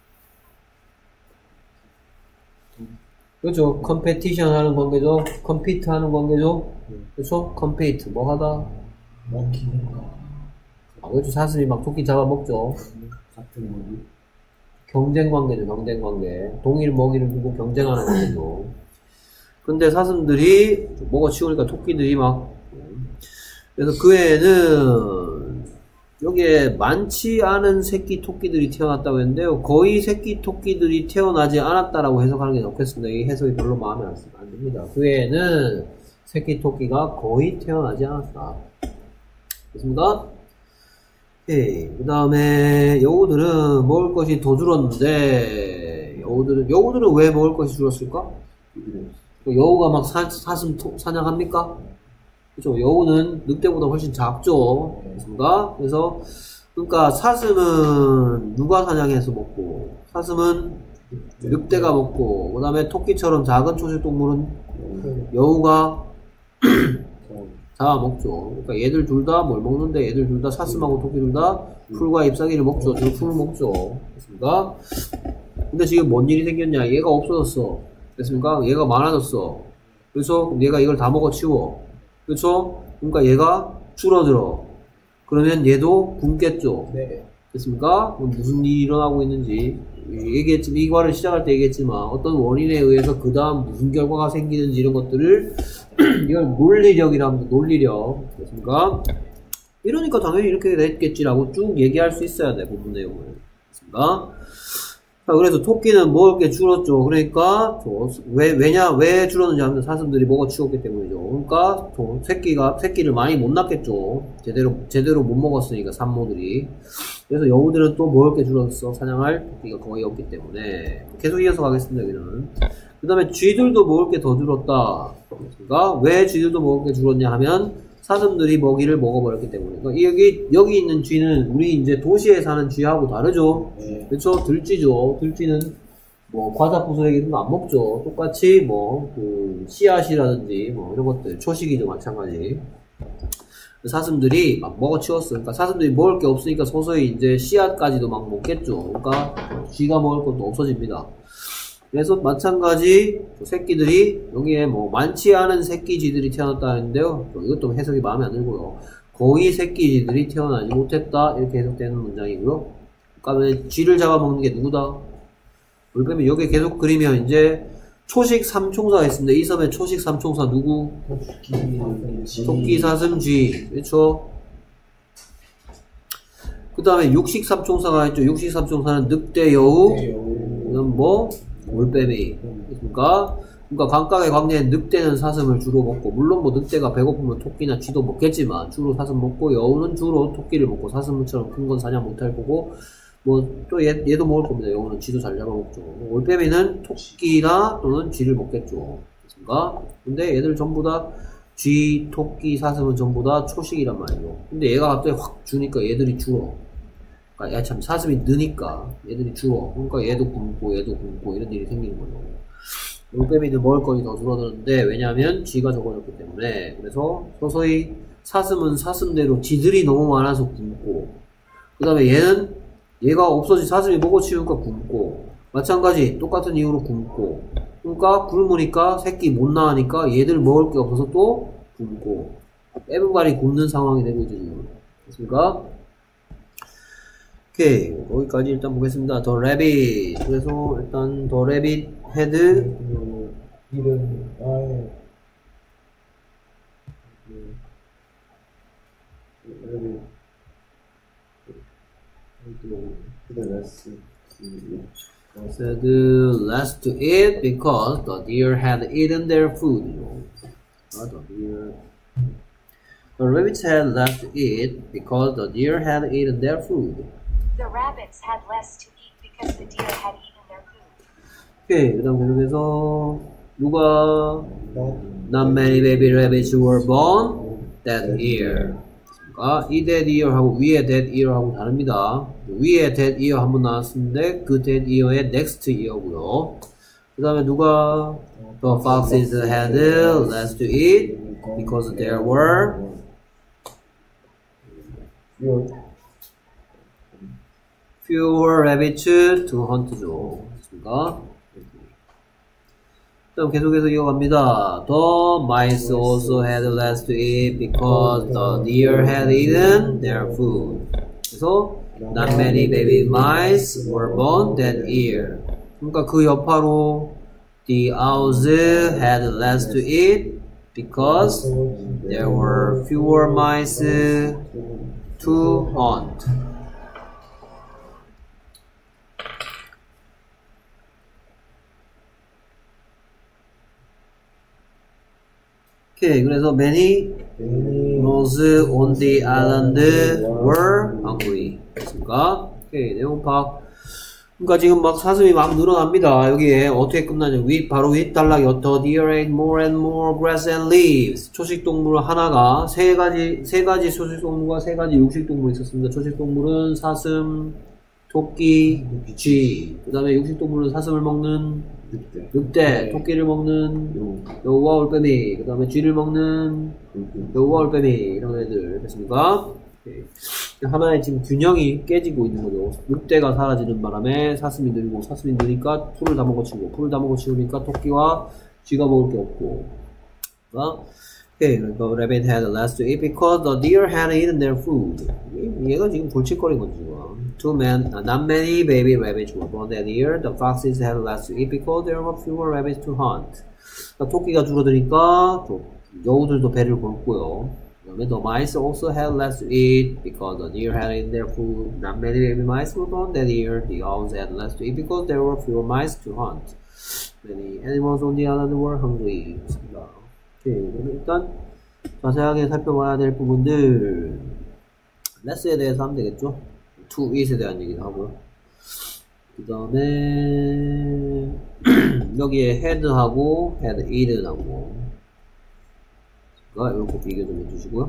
그렇죠. 컴페티션 하는 관계죠. 컴피트 하는 관계죠. 그렇죠. 컴피트, 뭐 하다? 먹히는 거. 아, 그렇죠. 사슴이 막 토끼 잡아먹죠. 같은 먹이. 경쟁 관계죠, 경쟁 관계. 동일 먹이를 두고 경쟁하는 관계죠. 근데 사슴들이 먹어치우니까 토끼들이 막, 그래서 그 애는, 여기에 많지 않은 새끼 토끼들이 태어났다고 했는데요. 거의 새끼 토끼들이 태어나지 않았다라고 해석하는 게 좋겠습니다. 이 해석이 별로 마음에 안 듭니다. 그 애는 새끼 토끼가 거의 태어나지 않았다. 됐습니까? 그 다음에 여우들은 먹을 것이 더 줄었는데 여우들은 왜 먹을 것이 줄었을까? 여우가 막 사슴 사냥합니까? 그렇죠. 여우는 늑대보다 훨씬 작죠. 그렇습니까? 그래서 그러니까 사슴은 누가 사냥해서 먹고 사슴은 늑대가 먹고 그 다음에 토끼처럼 작은 초식 동물은 여우가 잡아먹죠. 그러니까 얘들 둘 다 뭘 먹는데 얘들 둘 다 사슴하고 토끼 둘 다 풀과 잎사귀를 먹죠. 저 풀을 먹죠. 됐습니까? 근데 지금 뭔 일이 생겼냐? 얘가 없어졌어. 됐습니까? 얘가 많아졌어. 그래서 얘가 이걸 다 먹어치워. 그렇죠? 그러니까 얘가 줄어들어. 그러면 얘도 굶겠죠. 네. 됐습니까? 무슨 일이 일어나고 있는지 얘기했지만 이 과를 시작할 때 얘기했지만 어떤 원인에 의해서 그 다음 무슨 결과가 생기는지 이런 것들을 이걸 논리력이라 합니다. 논리력. 됐습니까? 이러니까 당연히 이렇게 됐겠지라고 쭉 얘기할 수 있어야 돼. 부분 내용을. 됐습니까? 자, 그래서 토끼는 먹을 게 줄었죠. 그러니까 왜 줄었는지 하면 사슴들이 먹어치웠기 때문이죠. 그러니까 새끼를 많이 못 낳겠죠. 제대로 못 먹었으니까 산모들이. 그래서 여우들은 또 먹을 게 줄었어. 사냥할 토끼가 거의 없기 때문에. 계속 이어서 가겠습니다. 여기는. 그 다음에 쥐들도 먹을 게 더 줄었다. 그러니까 왜 쥐들도 먹을 게 줄었냐 하면 사슴들이 먹이를 먹어버렸기 때문에. 그러니까 여기 있는 쥐는 우리 이제 도시에 사는 쥐하고 다르죠. 네. 그렇죠. 들쥐죠. 들쥐는 뭐 과자 부스러기 이런 거 안 먹죠. 똑같이 뭐 그 씨앗이라든지 뭐 이런 것들 초식이죠. 마찬가지. 사슴들이 막 먹어치웠어. 그러니까 사슴들이 먹을 게 없으니까 서서히 이제 씨앗까지도 막 먹겠죠. 그러니까 쥐가 먹을 것도 없어집니다. 그래서 마찬가지 새끼들이 여기에 뭐 많지 않은 새끼 쥐들이 태어났다 하는데요. 이것도 해석이 마음에 안 들고요. 거의 새끼 쥐들이 태어나지 못했다 이렇게 해석되는 문장이고요. 그러니까 쥐를 잡아먹는 게 누구다? 그러면 여기 계속 그리면 이제 초식 삼총사가 있습니다. 이 섬에 초식 삼총사 누구? 토끼, 사슴, 쥐. 그렇죠? 그 다음에 육식 삼총사가 있죠. 육식 삼총사는 늑대, 여우, 그다음 뭐 올빼미. 그러니까 각각의 관계는 늑대는 사슴을 주로 먹고, 물론 뭐 늑대가 배고프면 토끼나 쥐도 먹겠지만 주로 사슴 먹고, 여우는 주로 토끼를 먹고, 사슴처럼 큰 건 사냥 못할 거고, 뭐 또 얘도 먹을 겁니다. 여우는 쥐도 잘 잡아먹죠. 올빼미는 토끼나 또는 쥐를 먹겠죠. 그렇습니까? 근데 얘들 전부 다 쥐, 토끼, 사슴은 전부 다 초식이란 말이죠. 근데 얘가 갑자기 확 주니까 얘들이 줄어. 그러니까 참 사슴이 느니까 얘들이 줄어. 그러니까 얘도 굶고 이런 일이 생기는 거죠. 올빼미는 먹을 것이 더 줄어드는데 왜냐하면 쥐가 적어졌기 때문에. 그래서 서서히 사슴은 사슴대로 쥐들이 너무 많아서 굶고, 그 다음에 얘가 없어진 사슴이 먹어치우니까 굶고, 마찬가지 똑같은 이유로 굶고, 그러니까 굶으니까 새끼 못 낳으니까 얘들 먹을 게 없어서 또 굶고, 에브바리 굶는 상황이 되고 있죠 지금. 됐습니까? 오케이, 거기까지 일단 보겠습니다. 더 레빗. 그래서 일단 더 레빗 헤드 이름 아예 said less to eat because the deer had eaten their food. The rabbits had less to eat because the deer had eaten their food. The rabbits had less to eat because the deer had eaten their food. 오케이, 그 다음 계속해서 누가 Not many baby rabbits were born that year. 이 that year하고 위에 that year하고 다릅니다. 위에 that year 한번 나왔는데 그 that year의 next year고요. 그 다음에 누가 The foxes had less to eat because there were fewer rabbits to hunt죠. 그렇습니까? 그럼 계속해서 이어갑니다. The mice also had less to eat because the deer had eaten their food. 그래서 not many baby mice were born that year. 그러니까 그 여파로 the owls had less to eat because there were fewer mice to hunt. 오케이, 그래서 many those on the island were hungry. 됐습니까? 오케이, 내용 파악. 그러니까 지금 막 사슴이 막 늘어납니다. 여기에 어떻게 끝나냐? 바로 윗단락이 The deer ate more and more grass and leaves. 초식동물 하나가 세 가지 초식동물과 세 가지 육식동물이 있었습니다. 초식동물은 사슴, 토끼, 쥐. 그 다음에 육식동물은 사슴을 먹는 늑대, 토끼를 먹는 여우와 올빼미, 그 다음에 쥐를 먹는 여우와 올빼미, 이런 애들 됐습니까? 하나의 지금 균형이 깨지고 있는 거죠. 늑대가 사라지는 바람에 사슴이 늘고, 사슴이 느니까 풀을 다 먹어치우고, 풀을 다 먹어치우니까 토끼와 쥐가 먹을 게 없고. Okay, 그러니까 rabbit had less to eat because the deer had eaten their food. 얘가 지금 골칫거린 거지 지금. Not many baby rabbits were born that year. The foxes had less to eat because there were fewer rabbits to hunt. 그러니까 토끼가 줄어드니까 여우들도 배를 골고요. 그다음에 the mice also had less to eat because the deer had eaten their food. Not many baby mice were born that year. The owls had less to eat because there were fewer mice to hunt. Many animals on the island were hungry. 오케이, 그럼 일단 자세하게 살펴봐야 될 부분들 less에 대해서 하면 되겠죠? to it에 대한 얘기도 하고요. 그 다음에 여기에 had하고 had eaten하고 이렇게 비교 좀 해주시고요.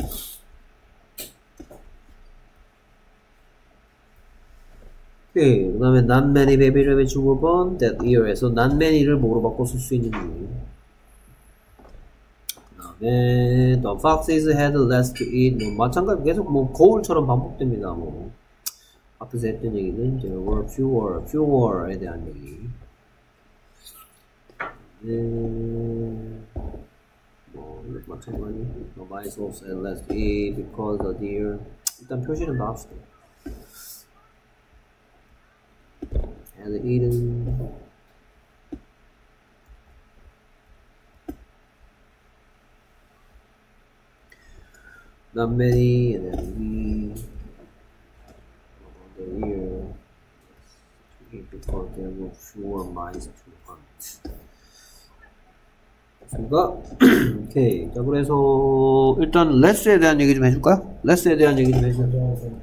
오케이, 그 다음에 not many baby rabbits were born that year에서 not many를 뭐로 바꿔 쓸 수 있는지. The foxes had less to eat. 뭐 마찬가지 계속 뭐 거울처럼 반복됩니다. 뭐 앞에서 했던 얘기는 there were fewer에 대한 얘기. 뭐 마찬가지. The mice also had less to eat because the deer. 일단 표시는 다 합시다. had eaten. Not many, and then the year because there were fewer mice to hunt. 됐습니까? 오케이. 자, 그래서 일단 less에 대한 얘기 좀 해줄까요? less에 대한 얘기 좀 해주세요.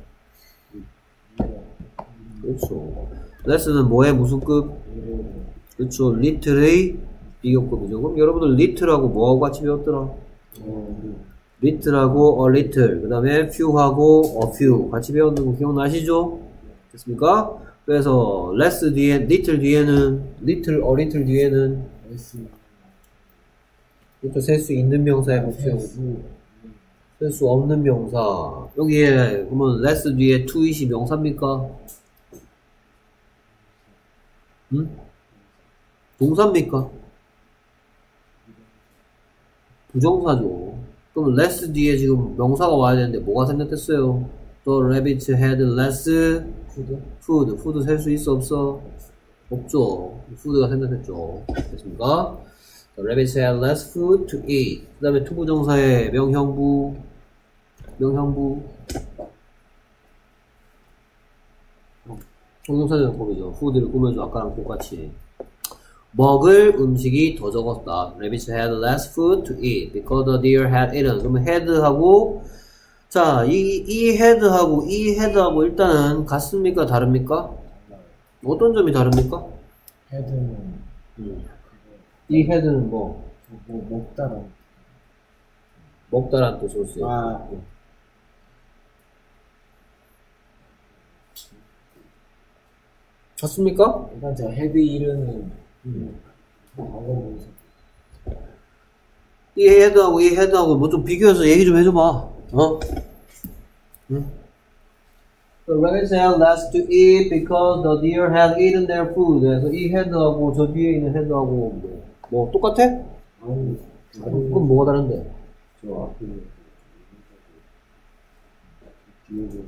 그렇죠. less는 뭐의 무슨 급? 그렇죠. little의 비교급이죠. 그럼 여러분들 little하고 뭐하고 같이 배웠더라? little하고 a little, 그 다음에 few하고 a few 같이 배웠는 거 기억나시죠? 됐습니까? 그래서 less 뒤에, little 뒤에는 little, a little 뒤에는 이것도 셀 수 있는 명사의 복수형, 셀 수 없는 명사. 여기에 그러면 less 뒤에 to it이 명사입니까? 응? 동사입니까? 부정사죠. 그럼 less 뒤에 지금 명사가 와야 되는데 뭐가 생략됐어요? The rabbits had less food. food 셀 수 있어 없어? 없죠. food가 생략됐죠. 됐습니까? The rabbits had less food to eat. 그 다음에 to 부정사의 명형부 동명사적 용법이죠. food를 꾸며줘. 아까랑 똑같이 먹을 음식이 더 적었다. Rabbits had less food to eat because the deer had eaten. 그러면 had하고 자, 이 had하고 이 had하고 일단은 같습니까? 다릅니까? 어떤 점이 다릅니까? 헤드는 이 had는 뭐? 먹다란 먹다란 뜻으로 쓰여요. 같습니까? 일단 제가 헤드 이름은 이 헤드하고 뭐 좀 비교해서 얘기 좀 해줘봐. 어? 응? The rabbits had less to eat because the deer had eaten their food. 그래서 이 헤드하고 저 뒤에 있는 헤드하고 뭐 똑같아? 아니, 그럼 뭐가 다른데? 저 앞에 뒤에도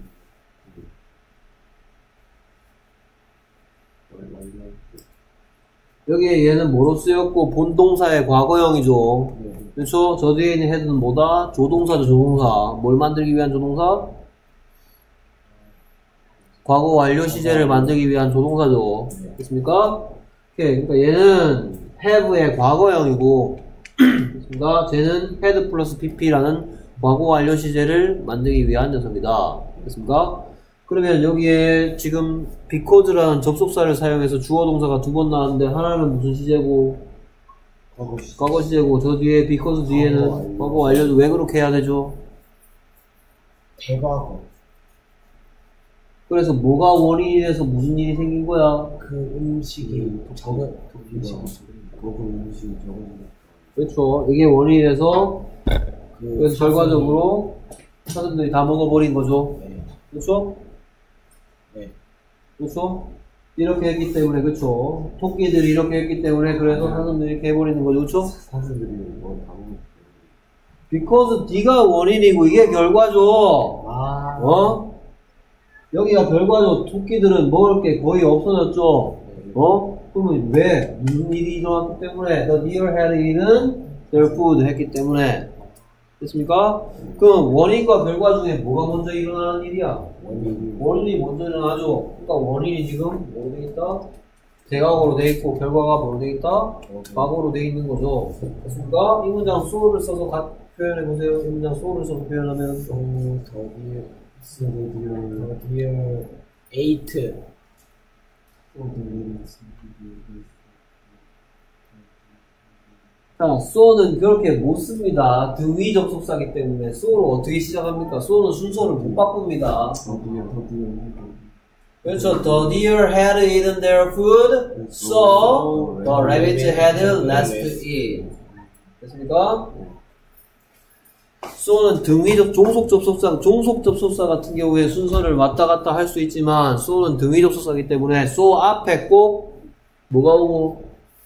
여기에 얘는 뭐로 쓰였고 본동사의 과거형이죠. 그렇죠? 저 뒤에 있는 헤드는 뭐다? 조동사죠, 조동사. 뭘 만들기 위한 조동사? 과거 완료 시제를 만들기 위한 조동사죠. 됐습니까? 오케이. 그러니까 얘는 have의 과거형이고, 됐습니까? 쟤는 had 플러스 pp라는 과거 완료 시제를 만들기 위한 녀석입니다. 됐습니까? 그러면 여기에 지금 because라는 접속사를 사용해서 주어 동사가 두 번 나왔는데 하나는 무슨 시제고? 과거 시제고, 저 뒤에 because 뒤에는 과거 완료도 왜 그렇게 해야 되죠? 대과거. 그래서 뭐가 원인이 돼서 무슨 일이 생긴 거야? 그 음식이 적은 음식이 적은. 그렇죠. 이게 원인이 돼서 그 그래서 결과적으로 사람들이 다 먹어버린 거죠. 네. 그렇죠? 네. 그렇죠? 이렇게 했기 때문에 그렇죠. 토끼들이 이렇게 했기 때문에 그래서 사람들이 이렇게 해버리는 거죠. 그렇죠? 사슴들이 뭐 다 먹는. because D가 원인이고 이게 결과죠. 아. 어? 여기가 결과죠. 토끼들은 먹을 게 거의 없어졌죠. 어? 그러면 왜? 무슨 일이 일어났기 때문에? The deer had eaten their food 했기 때문에. 됐습니까? 그럼 원인과 결과 중에 뭐가 먼저 일어나는 일이야? 원인이 먼저 일어나죠. 그러니까 원인이 지금 뭐로 돼 있다? 대각으로 돼 있고 결과가 뭐로 돼 있다? 과거로 돼 있는 거죠. 됐습니까? 이 문장 so를 써서 표현해 보세요. 이 문장 so를 써서 표현하면 the deer ate. 자, so는 그렇게 못 씁니다. 등위 접속사기 때문에 so를 어떻게 시작합니까? so는 순서를 못 바꿉니다. 그렇죠. The deer had eaten their food, so the rabbit had less to eat. 됐습니까? so는 등위적 종속 접속사 같은 경우에 순서를 왔다 갔다 할 수 있지만 so는 등위 접속사이기 때문에 so 앞에 꼭 뭐가 오고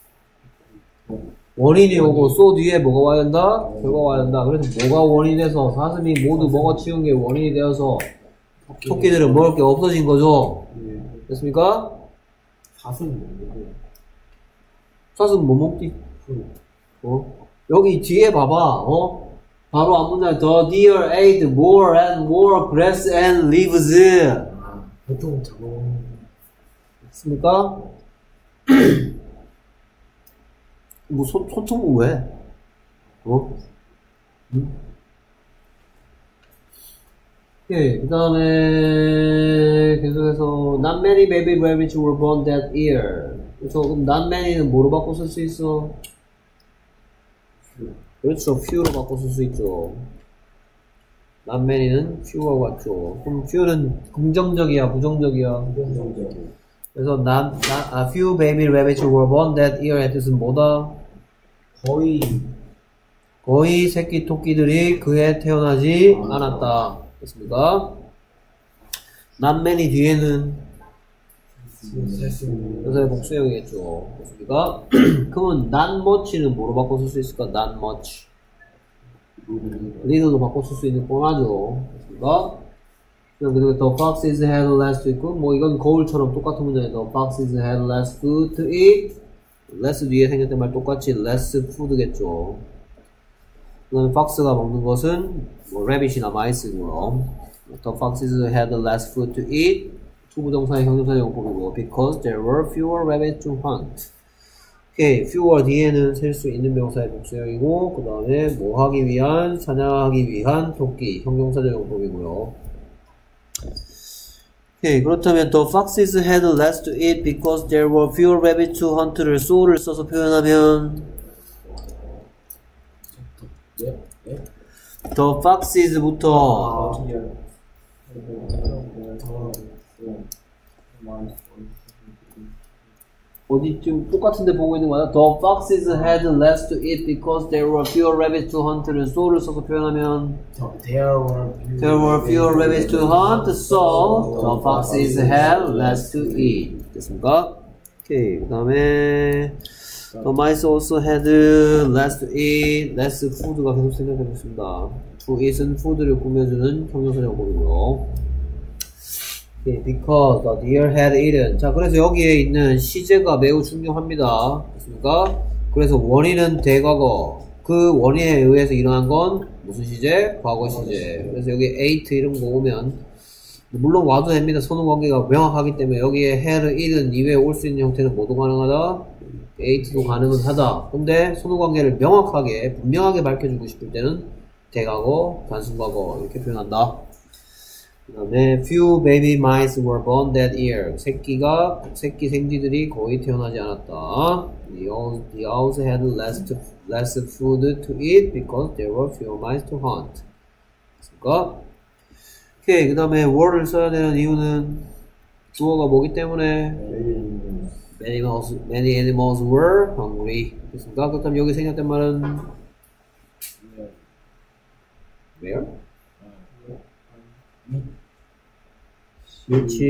원인이 오고 so 뒤에 뭐가 와야 한다? 결과가 와야 한다. 그래서 뭐가 원인이 돼서 사슴이 모두 먹어치운 게 원인이 되어서 토끼들은 먹을 게 없어진 거죠. 됐습니까? 사슴 사슴 뭐 먹지? 여기 뒤에 봐봐. 바로 앞문장 The deer ate more and more grass and leaves. 보통 저거 됐습니까? 뭐 소통은 왜? 예, 그 다음에 계속해서 Not many baby rabbits were born that year. 그래서 그럼 not many는 뭐로 바꿔 쓸 수 있어? 그렇죠. few로 바꿔 쓸 수 있죠. not many는 few하고 같죠. 그럼 few는 긍정적이야, 부정적이야? 그래서 few baby rabbits were born that year의 뜻은 뭐다? 거의 새끼 토끼들이 그해 태어나지 않았다. 됐습니까? not many 뒤에는 그래서 복수형이겠죠. 됐습니까? 그러면 not much는 뭐로 바꿔 쓸 수 있을까? not much. little로 바꿔 쓸 수 있는 뻔하죠. 됐습니까? 그리고 the foxes had less to eat. 뭐 이건 거울처럼 똑같은 문장이에요. The foxes had less food to eat. less 뒤에 생겼던 말 똑같이 less food겠죠. 그 다음에 fox가 먹는 것은 뭐 rabbit이나 mice고요. The foxes had less food to eat. 투부정사의 형용사 용법이고 because there were fewer rabbits to hunt. 오케이, fewer 뒤에는 셀 수 있는 명사의 복수형이고 그 다음에 뭐 하기 위한, 사냥하기 위한 토끼 형용사적 용법이고요. 오케이, 그렇다면 the foxes had less to eat because there were fewer rabbits to hunt를 so를 써서 표현하면 the foxes부터 어디쯤 똑같은데 보고 있는 거야? The foxes had less to eat because there were fewer rabbits to hunt는 so를 써서 표현하면 There were fewer rabbits to hunt, so the foxes had less to eat. 됐습니까? 오케이. 그 다음에 The mice also had less to eat. less food가 계속 생각해보겠습니다. to eat은 food를 꾸며주는 형용사라고 보고요. Okay, because the deer had eaten. 자, 그래서 여기에 있는 시제가 매우 중요합니다. 됐습니까? 그래서 원인은 대과거. 그 원인에 의해서 일어난 건 무슨 시제? 과거 시제. 그래서 여기 ate 이런 거 오면 물론 와도 됩니다. 선후관계가 명확하기 때문에 여기에 had eaten 이외에 올 수 있는 형태는 모두 가능하다. ate도 가능은 하다. 근데 선후관계를 명확하게 분명하게 밝혀주고 싶을 때는 대과거, 단순과거 이렇게 표현한다. 그 다음에 few baby mice were born that year. 새끼 생쥐들이 거의 태어나지 않았다. The owls had less food to eat because there were fewer mice to hunt. 됐습니까? 오케이. 그 다음에 were를 써야 되는 이유는 주어가 뭐기 때문에 many animals were hungry. 됐습니까? 그렇다면 여기 생략된 말은 where? which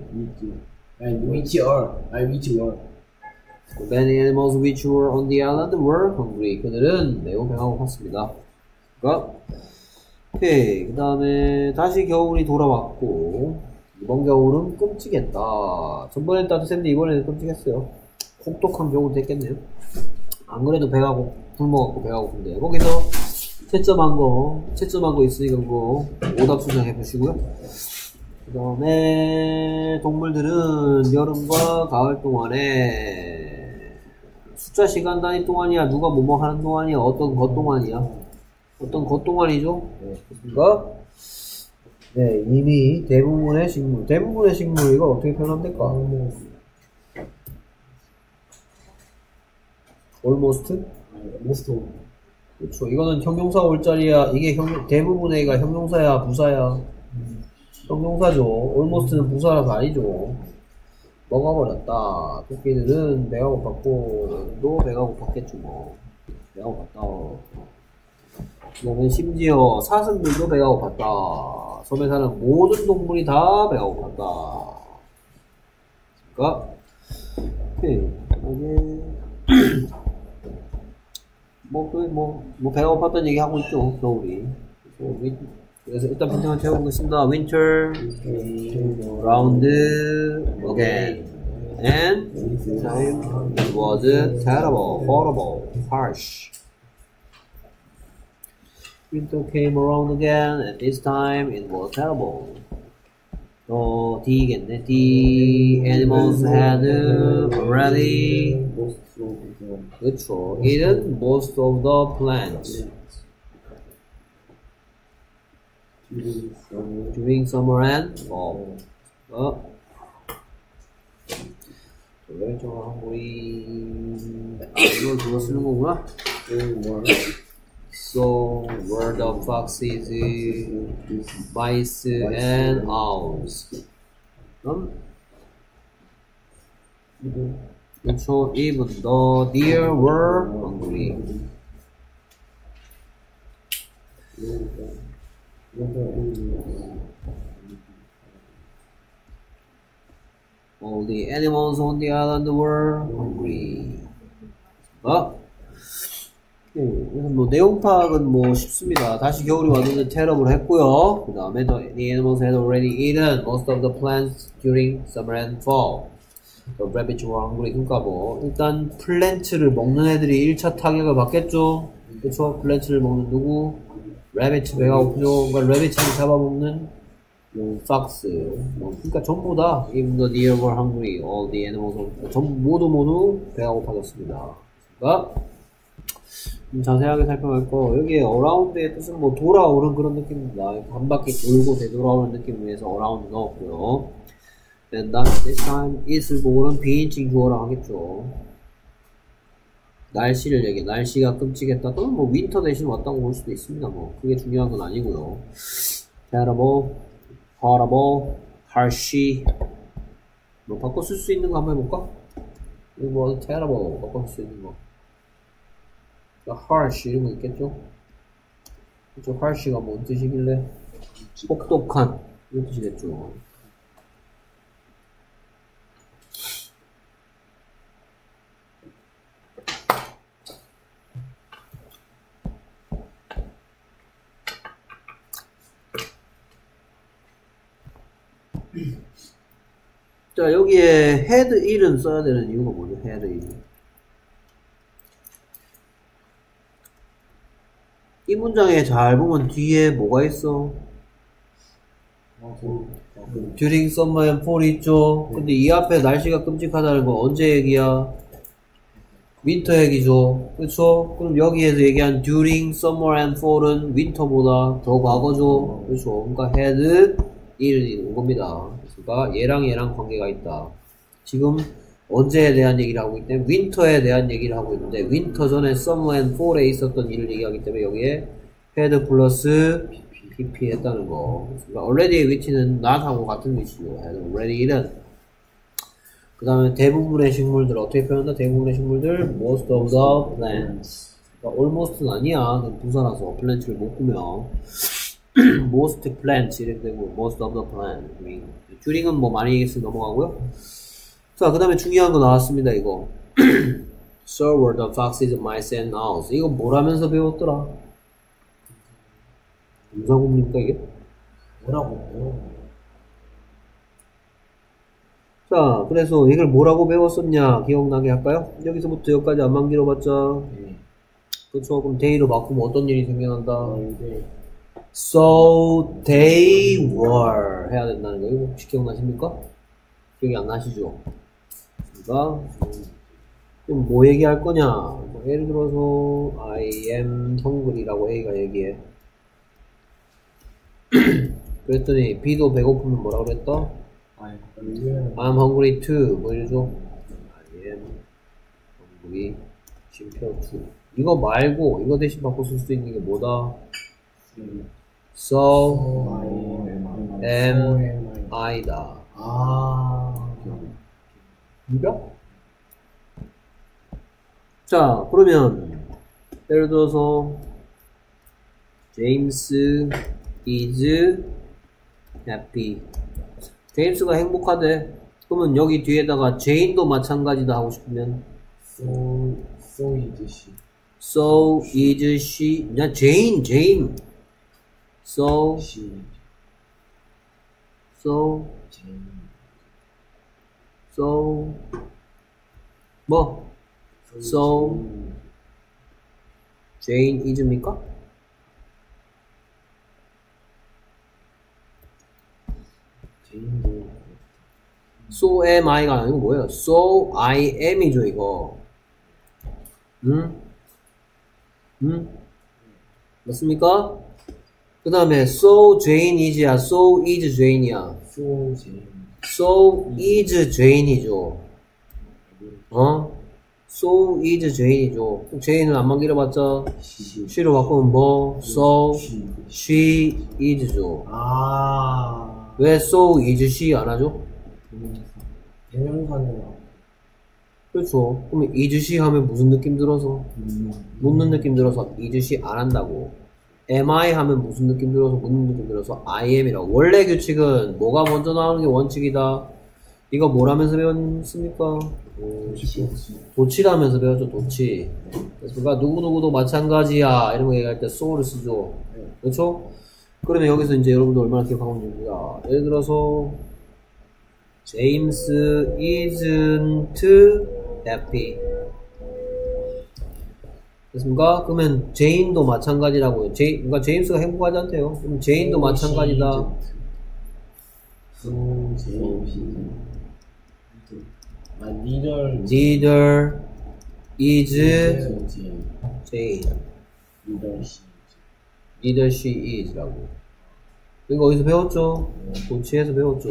were. Many animals which were on the island were hungry. 그들은 매우 배가 고팠습니다. 그러니까 오케이. 그 다음에 다시 겨울이 돌아왔고 이번 겨울은 끔찍했다. 전번엔 따뜻했는데 이번에는 끔찍했어요. 혹독한 겨울 됐겠네요. 안 그래도 배가 굶어갖고 배가 고픈데 거기서 채점한 거 있으니까 그거 오답 수정해 보시고요. 그 다음에 동물들은 여름과 가을 동안에 숫자 시간 단위 동안이야? 누가 뭐뭐 하는 동안이야? 어떤 것 동안이야? 어떤 것 동안이죠? 그러니까 네, 이미 대부분의 식물 이거 어떻게 표현하면 될까? almost? 그렇죠. 이거는 형용사 올 자리야. 이게 대부분의가 형용사야, 부사야? 형용사죠. almost는 부사라서 아니죠. 먹어버렸다. 토끼들은 배가 고팠고, 도 배가 고팠겠죠, 뭐. 배가 고팠다. 그 다음에 심지어 사슴들도 배가 고팠다. 섬에 사는 모든 동물이 다 배가 고팠다. 그러니까, 오케이. 배가 고팠다는 얘기 하고 있죠, 겨울이. 그래서 일단 빈틈을 채워보겠습니다. Winter round again. And this time it was terrible, horrible, harsh. Winter came around again, and this time it was terrible. D겠네. The animals had already 그렇죠. eaten most of the plants. During summer and fall. 원래 저 한국이 이걸 그거 쓰는 거구나. So were the foxes, mice, and owls. 그렇죠. Even the deer were hungry. All the animals on the island were hungry. 그래서 뭐 내용 파악은 뭐 쉽습니다. 다시 겨울이 왔는데 테러블 했고요. 그 다음에 the animals had already eaten most of the plants during summer and fall. The rabbits were hungry. 그러니까 뭐 일단 플랜츠를 먹는 애들이 1차 타격을 받겠죠. 그쵸? 플랜츠를 먹는 누구? rabbit 배가 고프죠. 그러니까 rabbit을 잡아먹는 fox. 그러니까 전부 다 even the deer were hungry. All the animals 모두 배가 고파졌습니다. 그러니까 좀 자세하게 살펴볼 거. 여기에 around의 뜻은 뭐 돌아오는 그런 느낌입니다. 한 바퀴 돌고 되돌아오는 느낌 위해서 around 넣었고요. And this time it을 보고는 비인칭 주어라 하겠죠. 날씨를 얘기해. 날씨가 끔찍했다. 또는 뭐 윈터 대신 왔다고 볼 수도 있습니다. 뭐 그게 중요한 건 아니고요. terrible, horrible, harsh. 뭐 바꿔 쓸 수 있는 거 한번 해볼까? 이거 뭐 terrible 바꿀 수 있는 거. harsh 이런 거 있겠죠? 그쵸? harsh가 뭔 뜻이길래? 혹독한 이런 뜻이겠죠. 자, 여기에 had 1은 써야 되는 이유가 뭐죠? had 1. 이 문장에 잘 보면 뒤에 뭐가 있어? during summer and fall 있죠? 근데 이 앞에 날씨가 끔찍하다는 건 언제 얘기야? 윈터 얘기죠. 그렇죠? 그럼 여기에서 얘기한 during summer and fall은 윈터보다 더 과거죠. 그렇죠? 그러니까 had 1이 온 겁니다. 그러니까 얘랑 관계가 있다. 지금 언제에 대한 얘기를 하고 있기 때문에 윈터에 대한 얘기를 하고 있는데 윈터 전에 summer and fall에 있었던 일을 얘기하기 때문에 여기에 had 플러스 pp 했다는 거. 그러니까 already의 위치는 not하고 같은 위치죠. had already는. 그 다음에 대부분의 식물들 어떻게 표현한다? 대부분의 식물들 most of the plants. 그러니까 almost는 아니야. 부사라서 plant를 못 꾸며 most plants 이렇게 되고 most of the plants. during은 뭐 많이 얘기했으니 넘어가고요. 자, 그 다음에 중요한 거 나왔습니다. 이거 So were the foxes, mice and owls. 이거 뭐라면서 배웠더라? 문사고입니까 이게? 뭐라고? 자, 그래서 이걸 뭐라고 배웠었냐 기억나게 할까요? 여기서부터 여기까지 안만 길어봤자 그쵸? 그럼 day로 바꾸면 어떤 일이 생겨난다? So they were 해야 된다는 거. 이거 혹시 기억나십니까? 기억이 안 나시죠? 그러니까 그럼 뭐 얘기할 거냐? 예를 들어서 I am hungry라고 A가 얘기해. 그랬더니 B도 배고프면 뭐라고 그랬다? I'm hungry too. 뭐 이러죠? I am hungry 쉼표 too. 이거 말고 이거 대신 바꿔 쓸 수 있는 게 뭐다? So am I다. 이가? 자, 그러면 예를 들어서 James is happy. 제임스가 행복하대. 그러면 여기 뒤에다가 제인도 마찬가지다 하고 싶으면 So is she. So is she. 야, 제인. So She. So 뭐? So Jane is입니까? So am I가 아니고 뭐예요? So I am이죠 이거. 맞습니까? 그 다음에 so Jane is야, so is Jane이야. So is Jane이죠. So is Jane이죠. Jane은 안만 길어봤자 she로 바꾸면 뭐? So she is죠. 왜 so is she 안 하죠? 대명사는 그렇죠. 그러면 is she 하면 무슨 느낌 들어서? 묻는 느낌 들어서 is she 안 한다고. am I 하면 무슨 느낌 들어서? 묻는 느낌 들어서 I am이라고. 원래 규칙은 뭐가 먼저 나오는 게 원칙이다. 이거 뭘 하면서 배웠습니까? 도치라면서 배웠죠. 도치. 그러니까 누구누구도 마찬가지야 이런 거 얘기할 때 so를 쓰죠. 그렇죠? 그러면 여기서 이제 여러분들 얼마나 기억하고 있는지가 예를 들어서 James isn't happy. 됐습니까? 그러면 제인도 마찬가지라고요. 그러니까 제임스가 행복하지 않대요. 그럼 제인도 마찬가지다. Neither is Jane. Neither she is라고. 이거 어디서 배웠죠? 도치에서 배웠죠.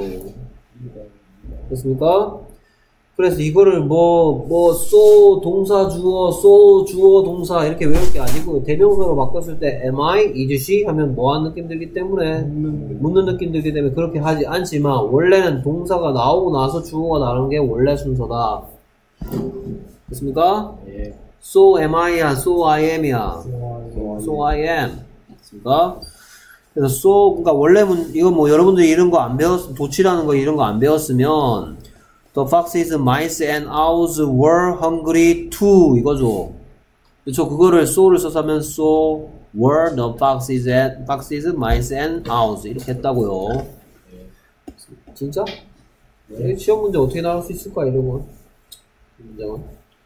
됐습니까? 그래서 이거를 so 동사 주어, so 주어 동사 이렇게 외울 게 아니고 대명사로 바꿨을 때 am I, is she 하면 뭐하는 느낌 들기 때문에 묻는 느낌 들기 때문에 그렇게 하지 않지만 원래는 동사가 나오고 나서 주어가 나오는 게 원래 순서다. 됐습니까? 예. So am I야, so I am이야. 좋아요. So I am. 됐습니까? 그래서 so, 그러니까 원래 이거 뭐 여러분들이 이런 거 안 도치라는 거 이런 거 안 배웠으면 The foxes, mice and owls were hungry too 이거죠. 그렇죠? 그거를 so를 써서면 so were the foxes, mice and owls 이렇게 했다고요. 진짜? 이 시험 문제 어떻게 나올 수 있을까 이런 거? 문제가?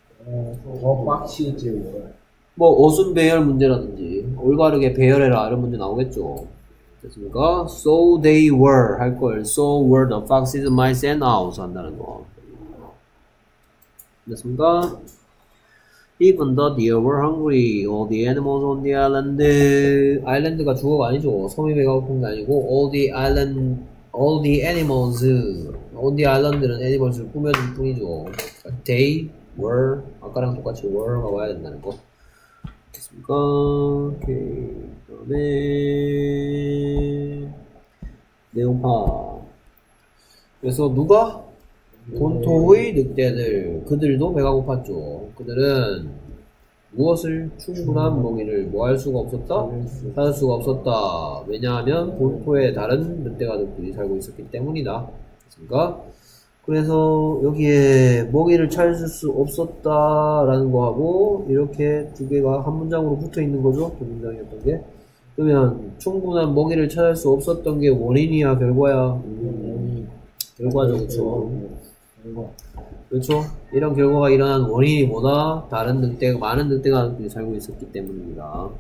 빡시지 월. 뭐 어순 배열 문제라든지 올바르게 배열해라 이런 문제 나오겠죠. 됐습니까? So they were 할 걸 So were the foxes, mice and owls 한다는 거. 됐습니까? Even the deer were hungry. All the animals on the island. 아일랜드가 주어가 아니죠. 섬이 배가 고픈 게 아니고 all the animals on the island는 animals를 꾸며줄 뿐이죠. They were 아까랑 똑같이 were가 와야 된다는 거. 됐습니까? 오케이. 그다음에 내용파. 그래서 누가? 본토의 늑대들. 그들도 배가 고팠죠. 그들은 무엇을 충분한 먹이를 뭐 할 수가 없었다? 찾을 수가 없었다. 왜냐하면 본토에 다른 늑대가족들이 살고 있었기 때문이다. 됐습니까? 그래서 여기에 먹이를 찾을 수 없었다라는 거하고 이렇게 두 개가 한 문장으로 붙어 있는 거죠. 두 문장이었던 게. 그러면 충분한 먹이를 찾을 수 없었던 게 원인이야, 결과야? 결과죠, 그렇죠? 그렇죠? 이런 결과가 일어난 원인이 뭐다? 다른 많은 늑대가족들이 살고 있었기 때문입니다.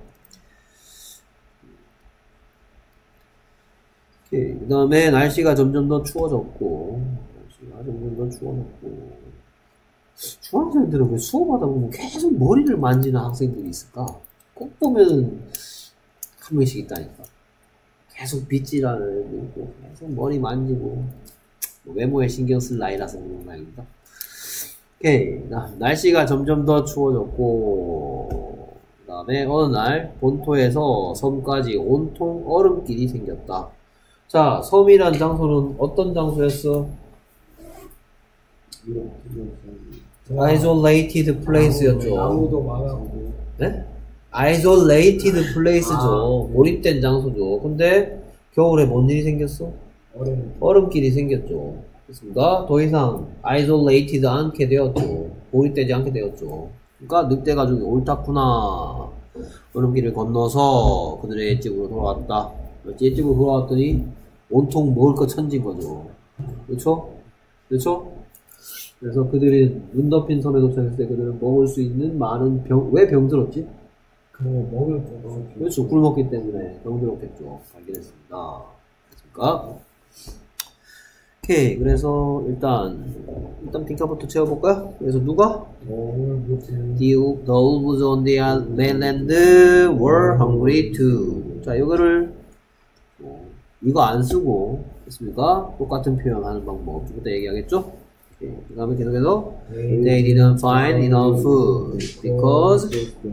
그 다음에 날씨가 점점 더 추워졌고 점점 더 추워졌고 중학생들은 왜 수업하다 보면 계속 머리를 만지는 학생들이 있을까? 꼭 보면 한 명씩 있다니까. 계속 빗질하는 애도 있고 계속 머리 만지고 뭐 외모에 신경 쓸 나이라서 그런 말입니다. 오케이. 날씨가 점점 더 추워졌고 그 다음에 어느 날 본토에서 섬까지 온통 얼음길이 생겼다. 자, 섬이란 장소는 어떤 장소였어? Isolated place였죠. 나무도 많았고. 네? Isolated place죠. 고립된 장소죠. 근데 겨울에 뭔 일이 생겼어? 얼음길이 생겼죠. 됐습니까? 더 이상 isolated 않게 되었죠. 고립되지 않게 되었죠. 그러니까 늑대 가족이 옳다구나. 얼음길을 건너서 그들의 옛집으로 돌아왔다. 옛집으로 돌아왔더니 온통 먹을 거 천진 거죠. 그렇죠? 그렇죠? 그래서 그들이 눈 덮인 섬에 도착했을 때 그들은 먹을 수 있는 많은 왜 병들었지? 먹을 거. 그렇죠. 굶었기 때문에 병들었겠죠. 발견했습니다. 됐습니까? 오케이. 그래서 일단 핑카부터 채워볼까요? 그래서 누가? The wolves on the mainland were hungry too. 자, 이거를 이거 안 쓰고 됐습니까? 똑같은 표현 하는 방법 이따 얘기하겠죠? 그 다음에 계속해서 They didn't find enough food because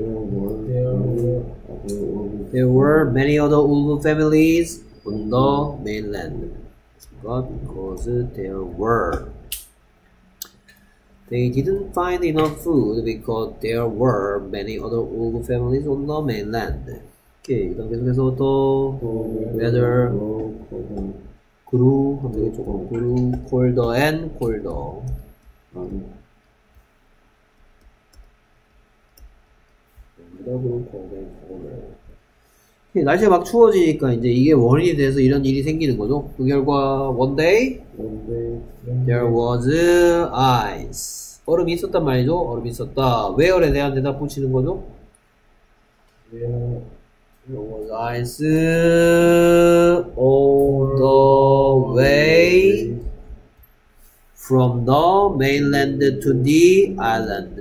there were many other wolf families on the mainland. Because there were They didn't find enough food because there were many other wolf families on the mainland. 오케이. 그다음 계속해서 또 whether grew 하면 되겠죠. grew colder and colder. 날씨가 막 추워지니까 이제 이게 원인이 돼서 이런 일이 생기는 거죠. 그 결과 one day there was ice. 얼음이 있었단 말이죠. 얼음이 있었다. where에 대한 대답 붙이는 거죠. There was ice all the way from the mainland to the island.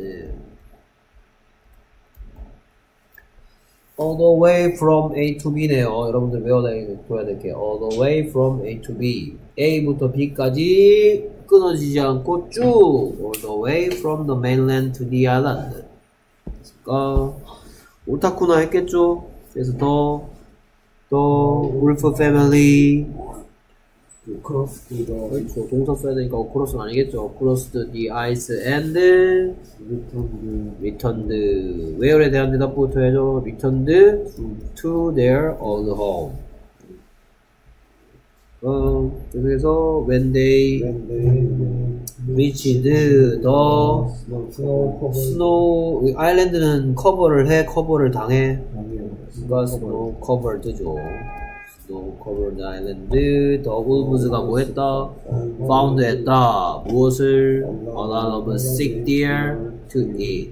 All the way from A to B네요. 여러분들 외워둬야 될 게 all the way from A to B. A부터 B까지 끊어지지 않고 쭉 all the way from the mainland to the island. 그러니까 옳다구나 했겠죠. 그래서 더 wolf family cross the 그렇죠. 동사 써야 되니까 cross는 아니겠죠. crossed the ice and returned where에 대한 대답부터 해야죠. returned to their old home. 그래서 when they reached the snow 아일랜드는 커버를 해, 커버를 당해. 그러니까 snow covered죠. snow covered island. the wolves가 뭐 했다? found 했다. 무엇을? a lot of sick deer to eat.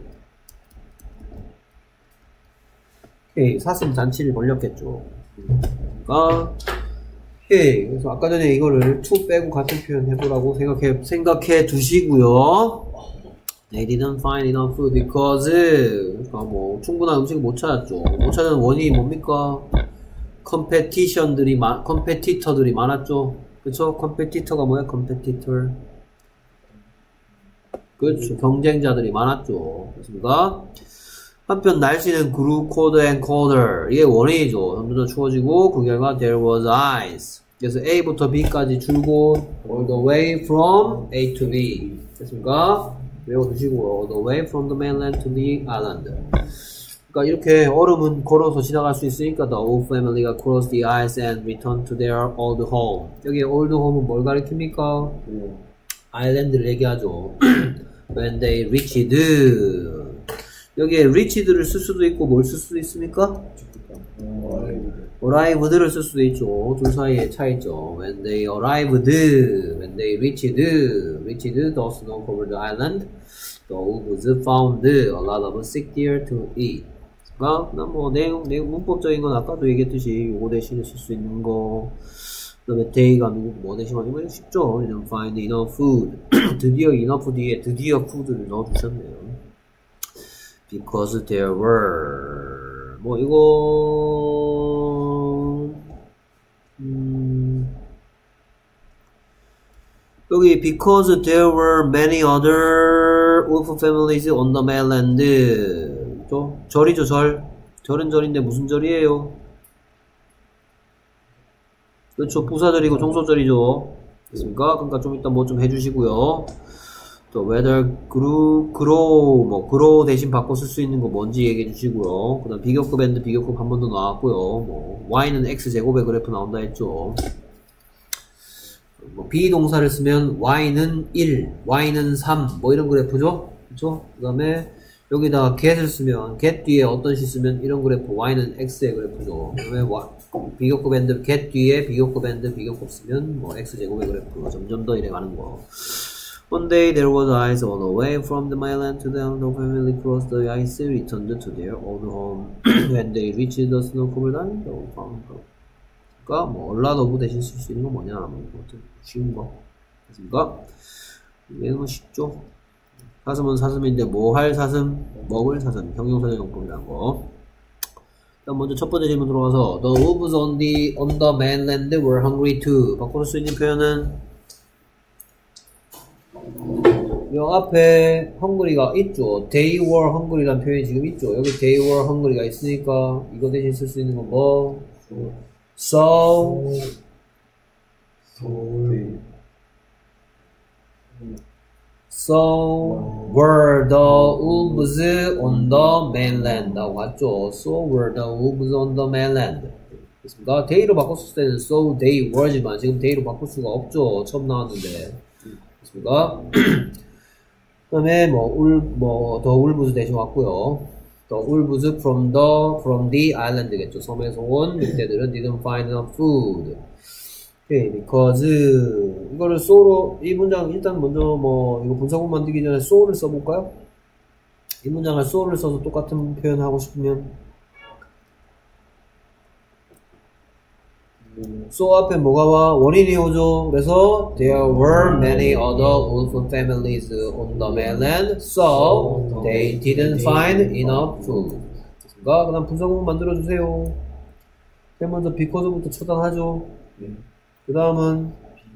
오케이, 사슴 잔치를 벌렸겠죠. 그러니까 오케이. 그래서 아까 전에 이거를 to 빼고 같은 표현 해보라고 생각해 두시고요. They didn't find enough food because 그러니까 뭐 충분한 음식을 못 찾았죠. 못 찾은 원인이 뭡니까? 컴페티터들이 많았죠. 그쵸? 컴페티터가 뭐야? 컴페티터. 그렇죠. 경쟁자들이 많았죠. 그렇습니까? 한편 날씨는 grew colder and colder. 이게 원인이죠. 점점 더 추워지고 그 결과 there was ice. 그래서 A부터 B까지 줄곧 all the way from A to B. 됐습니까? 외워두시고 all the way from the mainland to the island. 그러니까 이렇게 얼음은 걸어서 지나갈 수 있으니까 the whole family가 crossed the ice and returned to their old home. 여기 old home은 뭘 가리킵니까? 아일랜드를 얘기하죠. When they reached 여기에 reached를 쓸 수도 있고 뭘 쓸 수도 있습니까? arrived를 쓸 수도 있죠. 둘 사이에 차이죠. When they arrived, when they reached the snow-covered island, the wolves found a lot of sick deer to eat. 그러니까 뭐 내용 문법적인 건 아까도 얘기했듯이 요거 대신에 쓸 수 있는 거. 그다음에 day가 누구 뭐 대신 이거 쉽죠. Didn't find enough food. 드디어 enough 뒤에 드디어 food를 넣어주셨네요. Because there were 뭐 이거 여기 because there were many other wolf families on the mainland. 절이죠, 절. 절은 절인데 무슨 절이에요? 그렇죠, 부사절이고 종소절이죠. 됐습니까? 그러니까 좀 이따 뭐 좀 해주시고요. 또 whether grow 대신 바꿔 쓸 수 있는 거 뭔지 얘기해 주시고요. 그 다음 비교급 and 비교급 한 번 더 나왔고요. 뭐 y는 x제곱의 그래프 나온다 했죠. 뭐 비동사를 쓰면 y는 1, y는 3, 뭐 이런 그래프죠. 그쵸? 그 다음에 여기다가 get을 쓰면 get 뒤에 어떤 시 쓰면 이런 그래프 y는 x의 그래프죠. 그 다음에 비교급 and get 뒤에 비교급 and 비교급 쓰면 뭐 x제곱의 그래프 점점 더 이래 가는 거. One day there was ice all the way from the mainland to the island. Family crossed the ice, returned to their old home. When they reached the snow-covered island, they found her. 그러니까 뭐 얼라더브 대신 쓸 수 있는 거 뭐냐? 뭐 쉬운 거. 됐습니까? 이거 쉽죠? 사슴은 사슴인데 뭐 할 사슴? 먹을 사슴. 형용사적 용법이라는 거. 일단 먼저 첫 번째 질문 들어가서 The wolves on the mainland were hungry too. 바꿔 쓸 수 있는 표현은 요 앞에 hungry가 있죠. They were hungry라는 표현이 지금 있죠. 여기 they were hungry가 있으니까 이거 대신 쓸 수 있는 건 뭐? So were the wolves on the mainland 라고 갔죠. So were the wolves on the mainland. 됐습니까? day로 바꿨을 때는 so they were지만 지금 day로 바꿀 수가 없죠. 처음 나왔는데. 됐습니까? 그 다음에 the wolves 대신 왔고요. The wolves from the island겠죠. 섬에서 온 늑대들은 didn't find enough food. Okay, because 이거를 so로 이 문장 일단 먼저 뭐 이거 분사구 만들기 전에 so를 써볼까요? 이 문장을 so를 써서 똑같은 표현 하고 싶으면 so 앞에 뭐가 와? 원인이 오죠. 그래서 there were many other wolf families on the mainland, so they didn't find enough food. 그 다음 분사구 만들어주세요. 먼저 because부터 처단하죠. 그 다음은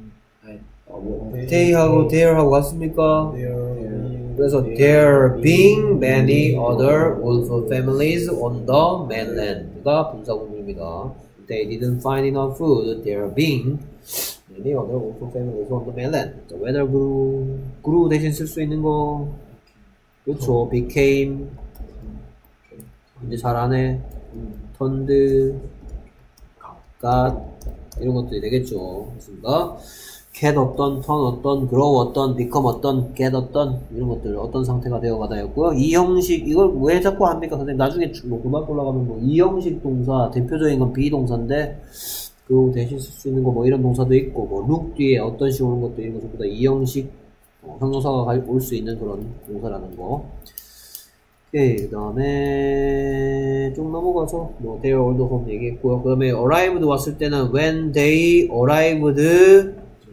they하고 there하고 같습니까? 그래서 there being many other wolf families on the mainland가 분사구문입니다. They didn't find enough food. There being Many other also families on the mainland. The weather grew 대신 쓸 수 있는 거. 그렇죠. became. 이제 잘하네. turned. got. 이런 것들이 되겠죠. 그렇습니까? get 어떤, turn 어떤, grow 어떤, become 어떤, get 어떤, 이런 것들 어떤 상태가 되어가다였고요. 이 형식, 이걸 왜 자꾸 합니까? 선생님, 나중에 뭐 고등학교 올라가면 뭐, 이 형식 동사, 대표적인 건 비동사인데, 그 대신 쓸 수 있는 거 뭐 이런 동사도 있고, 뭐, look 뒤에 어떤 식 오는 것도 있는 거 전부 다 이 형식, 형용사가 올 수 있는 그런 동사라는 거. 오케이, 그 다음에, 쭉 넘어가서, 뭐, their old home 얘기했고요. 그 다음에 arrived 왔을 때는 when they arrived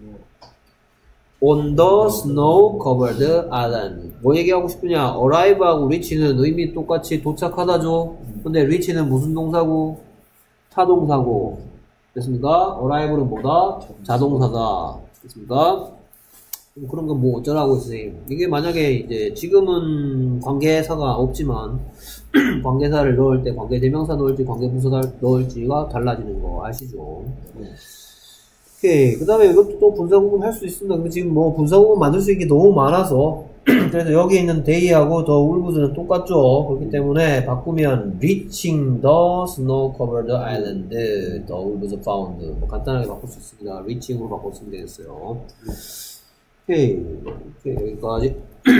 on the snow covered island. 뭐 얘기하고 싶으냐? arrive하고 reach는 의미 똑같이 도착하다죠. 근데 reach는 무슨 동사고? 타동사고. 됐습니까? arrive는 뭐다? 자동사다. 됐습니까? 그런 건 뭐 어쩌라고 선생님. 이게 만약에 이제 지금은 관계사가 없지만 관계사를 넣을 때 관계대명사 넣을지 관계부사 넣을지가 달라지는 거 아시죠? 오케이. 그 다음에 이것도 또 분사구문 할 수 있습니다. 근데 지금 뭐 분사구문 만들 수 있는 게 너무 많아서 그래서 여기 있는 day하고 the ulves는 똑같죠. 그렇기 때문에 바꾸면 reaching the snow covered island, the ulves found. 뭐 간단하게 바꿀 수 있습니다. reaching으로 바꿨으면 되겠어요. 오케이. 오케이. 여기까지.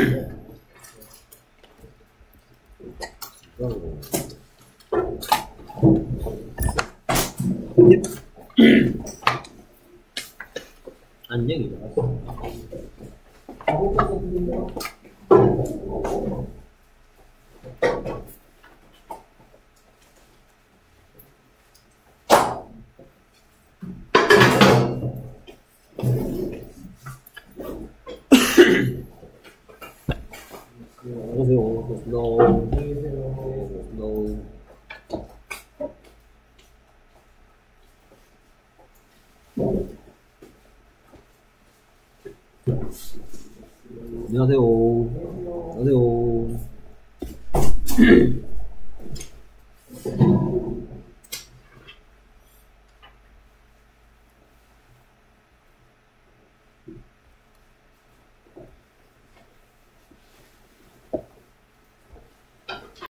안녕히 가세요. 안녕하세요. 스노우. 안녕하세요. 안녕하세요.